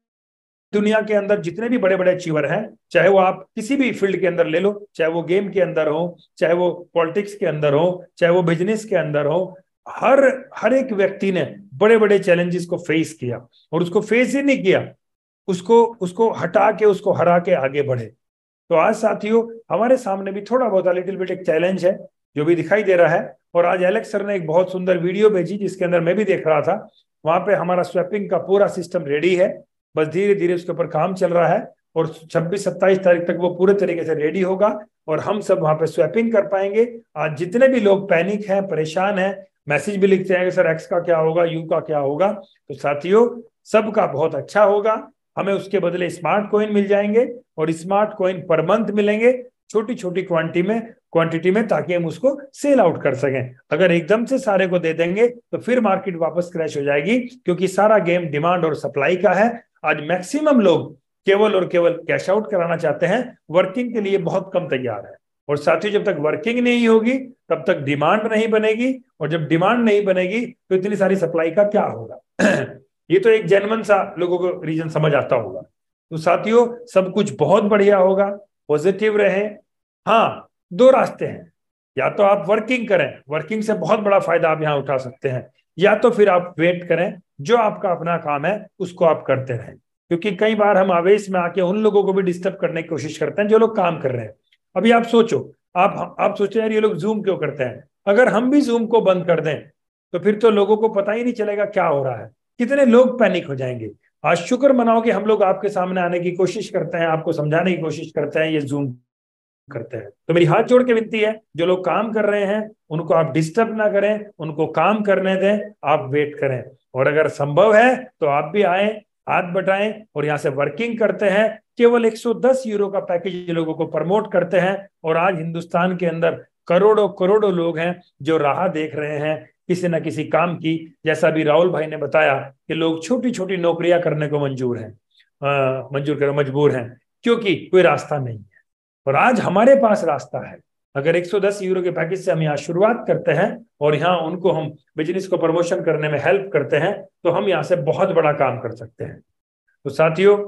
दुनिया के अंदर जितने भी बड़े बड़े अचीवर हैं, चाहे वो आप किसी भी फील्ड के अंदर ले लो, चाहे वो गेम के अंदर हो, चाहे वो पॉलिटिक्स के अंदर हो, चाहे वो बिजनेस के अंदर हो, हर हर एक व्यक्ति ने बड़े बड़े चैलेंजेस को फेस किया और उसको फेस ही नहीं किया, उसको उसको हटा के उसको हरा के आगे बढ़े। तो आज साथियों, हमारे सामने भी थोड़ा बहुत लिटिल बिट एक चैलेंज है जो भी दिखाई दे रहा है। और आज एलेक्स सर ने एक बहुत सुंदर वीडियो भेजी जिसके अंदर मैं भी देख रहा था। वहां पे हमारा स्वैपिंग का पूरा सिस्टम रेडी है, बस धीरे धीरे उसके ऊपर काम चल रहा है और छब्बीस सत्ताईस तारीख तक वो पूरे तरीके से रेडी होगा और हम सब वहां पे स्वैपिंग कर पाएंगे। आज जितने भी लोग पैनिक हैं, परेशान हैं, मैसेज भी लिखते हैं कि सर एक्स का क्या होगा, यू का क्या होगा, तो साथियों सबका बहुत अच्छा होगा। हमें उसके बदले स्मार्ट कॉइन मिल जाएंगे और स्मार्ट कॉइन पर मंथ मिलेंगे, छोटी छोटी क्वांटिटी में क्वांटिटी में, ताकि हम उसको सेल आउट कर सकें। अगर एकदम से सारे को दे देंगे तो फिर मार्केट वापस क्रैश हो जाएगी, क्योंकि सारा गेम डिमांड और सप्लाई का है। आज मैक्सिमम लोग केवल और केवल कैश आउट कराना चाहते हैं, वर्किंग के लिए बहुत कम तैयार है। और साथियों, जब तक वर्किंग नहीं होगी तब तक डिमांड नहीं बनेगी, और जब डिमांड नहीं बनेगी तो इतनी सारी सप्लाई का क्या होगा ये तो एक जेन्युइन सा लोगों को रीजन समझ आता होगा। तो साथियों, सब कुछ बहुत बढ़िया होगा, पॉजिटिव रहे। हाँ, दो रास्ते हैं, या तो आप वर्किंग करें, वर्किंग से बहुत बड़ा फायदा आप यहाँ उठा सकते हैं, या तो फिर आप वेट करें, जो आपका अपना काम है उसको आप करते रहें। क्योंकि कई बार हम आवेश में आके उन लोगों को भी डिस्टर्ब करने की कोशिश करते हैं जो लोग काम कर रहे हैं। अभी आप सोचो, आप आप सोचो यार ये लोग जूम क्यों करते हैं। अगर हम भी जूम को बंद कर दें तो फिर तो लोगों को पता ही नहीं चलेगा क्या हो रहा है, कितने लोग पैनिक हो जाएंगे। आज शुक्र मनाओ कि हम लोग आपके सामने आने की कोशिश करते हैं, आपको समझाने की कोशिश करते हैं, ये जूम करते हैं। तो मेरी हाथ जोड़ के विनती है, जो लोग काम कर रहे हैं उनको आप डिस्टर्ब ना करें, उनको काम करने दें, आप वेट करें। और अगर संभव है तो आप भी आए, हाथ बटाएं और यहाँ से वर्किंग करते हैं। केवल एक सौ दस यूरो का पैकेज लोगों को प्रमोट करते हैं। और आज हिंदुस्तान के अंदर करोड़ों करोड़ों लोग हैं जो राह देख रहे हैं किसी न किसी काम की। जैसा भी राहुल भाई ने बताया कि लोग छोटी छोटी नौकरियां करने को मंजूर हैं, मंजूर करो मजबूर हैं, क्योंकि कोई रास्ता नहीं है। और आज हमारे पास रास्ता है। अगर एक सौ दस यूरो के पैकेज से हम यहाँ शुरुआत करते हैं और यहाँ उनको हम बिजनेस को प्रमोशन करने में हेल्प करते हैं तो हम यहाँ से बहुत बड़ा काम कर सकते हैं। तो साथियों,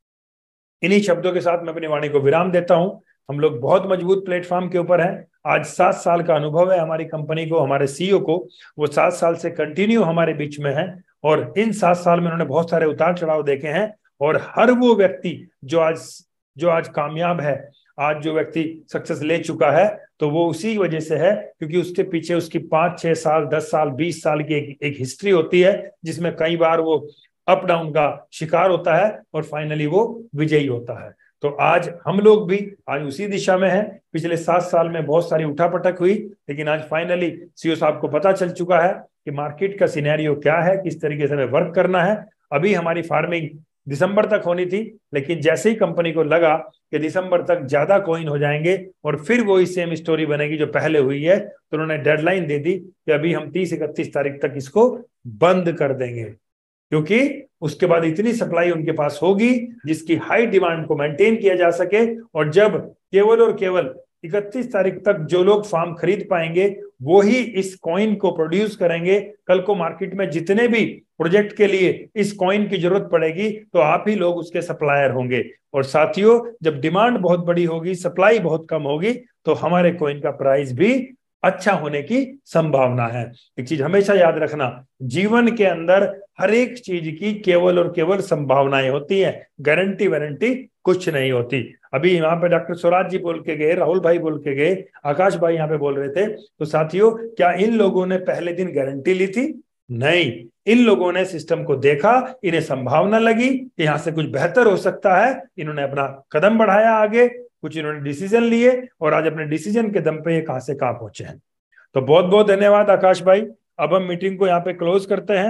इन्हीं शब्दों के साथ मैं अपनी वाणी को विराम देता हूं। हम लोग बहुत मजबूत प्लेटफॉर्म के ऊपर हैं। आज सात साल का अनुभव है हमारी कंपनी को, हमारे सीईओ को, वो सात साल से कंटिन्यू हमारे बीच में है और इन सात साल में उन्होंने बहुत सारे उतार चढ़ाव देखे हैं। और हर वो व्यक्ति जो आज जो आज कामयाब है, आज जो व्यक्ति सक्सेस ले चुका है, तो वो उसी वजह से है क्योंकि उसके पीछे उसकी पांच छह साल दस साल बीस साल की एक, एक हिस्ट्री होती है, जिसमें कई बार वो अप डाउन का शिकार होता है और फाइनली वो विजयी होता है। तो आज हम लोग भी आज उसी दिशा में हैं। पिछले सात साल में बहुत सारी उठापटक हुई, लेकिन आज फाइनली सीईओ साहब को पता चल चुका है कि मार्केट का सिनेरियो क्या है, किस तरीके से हमें वर्क करना है। अभी हमारी फार्मिंग दिसंबर तक होनी थी, लेकिन जैसे ही कंपनी को लगा कि दिसंबर तक ज्यादा कॉइन हो जाएंगे और फिर वही सेम स्टोरी बनेगी जो पहले हुई है, तो उन्होंने डेडलाइन दे दी कि अभी हम तीस इकतीस तारीख तक इसको बंद कर देंगे, क्योंकि उसके बाद इतनी सप्लाई उनके पास होगी जिसकी हाई डिमांड को मेंटेन किया जा सके। और जब केवल और केवल इकतीस तारीख तक जो लोग फार्म खरीद पाएंगे वो ही इस कॉइन को प्रोड्यूस करेंगे। कल को मार्केट में जितने भी प्रोजेक्ट के लिए इस कॉइन की जरूरत पड़ेगी तो आप ही लोग उसके सप्लायर होंगे। और साथियों, जब डिमांड बहुत बड़ी होगी, सप्लाई बहुत कम होगी, तो हमारे कॉइन का प्राइस भी अच्छा होने की संभावना है। एक चीज हमेशा याद रखना, जीवन के अंदर हर एक चीज की केवल और केवल संभावनाएं होती हैं, गारंटी वारंटी कुछ नहीं होती। अभी यहाँ पे डॉक्टर स्वराज जी बोल के गए, राहुल भाई बोल के गए, आकाश भाई यहाँ पे बोल रहे थे। तो साथियों, क्या इन लोगों ने पहले दिन गारंटी ली थी? नहीं, इन लोगों ने सिस्टम को देखा, इन्हें संभावना लगी कि यहाँ से कुछ बेहतर हो सकता है, इन्होंने अपना कदम बढ़ाया आगे, कुछ इन्होंने डिसीजन लिए और आज अपने डिसीजन के दम पे ये कहां से कहां पहुंचे हैं। तो बहुत बहुत धन्यवाद आकाश भाई। अब हम मीटिंग को यहाँ पे क्लोज करते हैं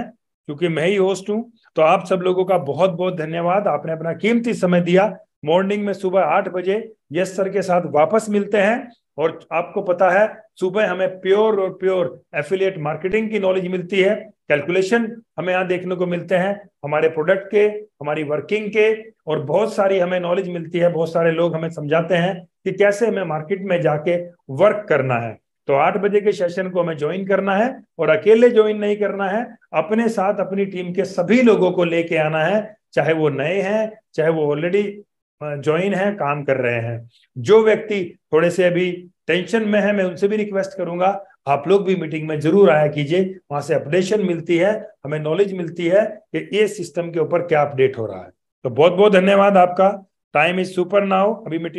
क्योंकि मैं ही होस्ट हूं। तो आप सब लोगों का बहुत बहुत धन्यवाद, आपने अपना कीमती समय दिया। मॉर्निंग में सुबह आठ बजे यस सर के साथ वापस मिलते हैं। और आपको पता है सुबह हमें प्योर और प्योर एफिलिएट मार्केटिंग की नॉलेज मिलती है, कैलकुलेशन हमें यहाँ देखने को मिलते हैं, हमारे प्रोडक्ट के, हमारी वर्किंग के, और बहुत सारी हमें नॉलेज मिलती है। बहुत सारे लोग हमें समझाते हैं कि कैसे हमें मार्केट में जाके वर्क करना है। तो आठ बजे के सेशन को हमें ज्वाइन करना है, और अकेले ज्वाइन नहीं करना है, अपने साथ अपनी टीम के सभी लोगों को लेके आना है, चाहे वो नए हैं, चाहे वो ऑलरेडी ज्वाइन है, काम कर रहे हैं। जो व्यक्ति थोड़े से अभी टेंशन में है, मैं उनसे भी रिक्वेस्ट करूंगा आप लोग भी मीटिंग में जरूर आया कीजिए। वहां से अपडेशन मिलती है, हमें नॉलेज मिलती है कि ये सिस्टम के ऊपर क्या अपडेट हो रहा है। तो बहुत बहुत धन्यवाद आपका। Time is super now. अभी मीटिंग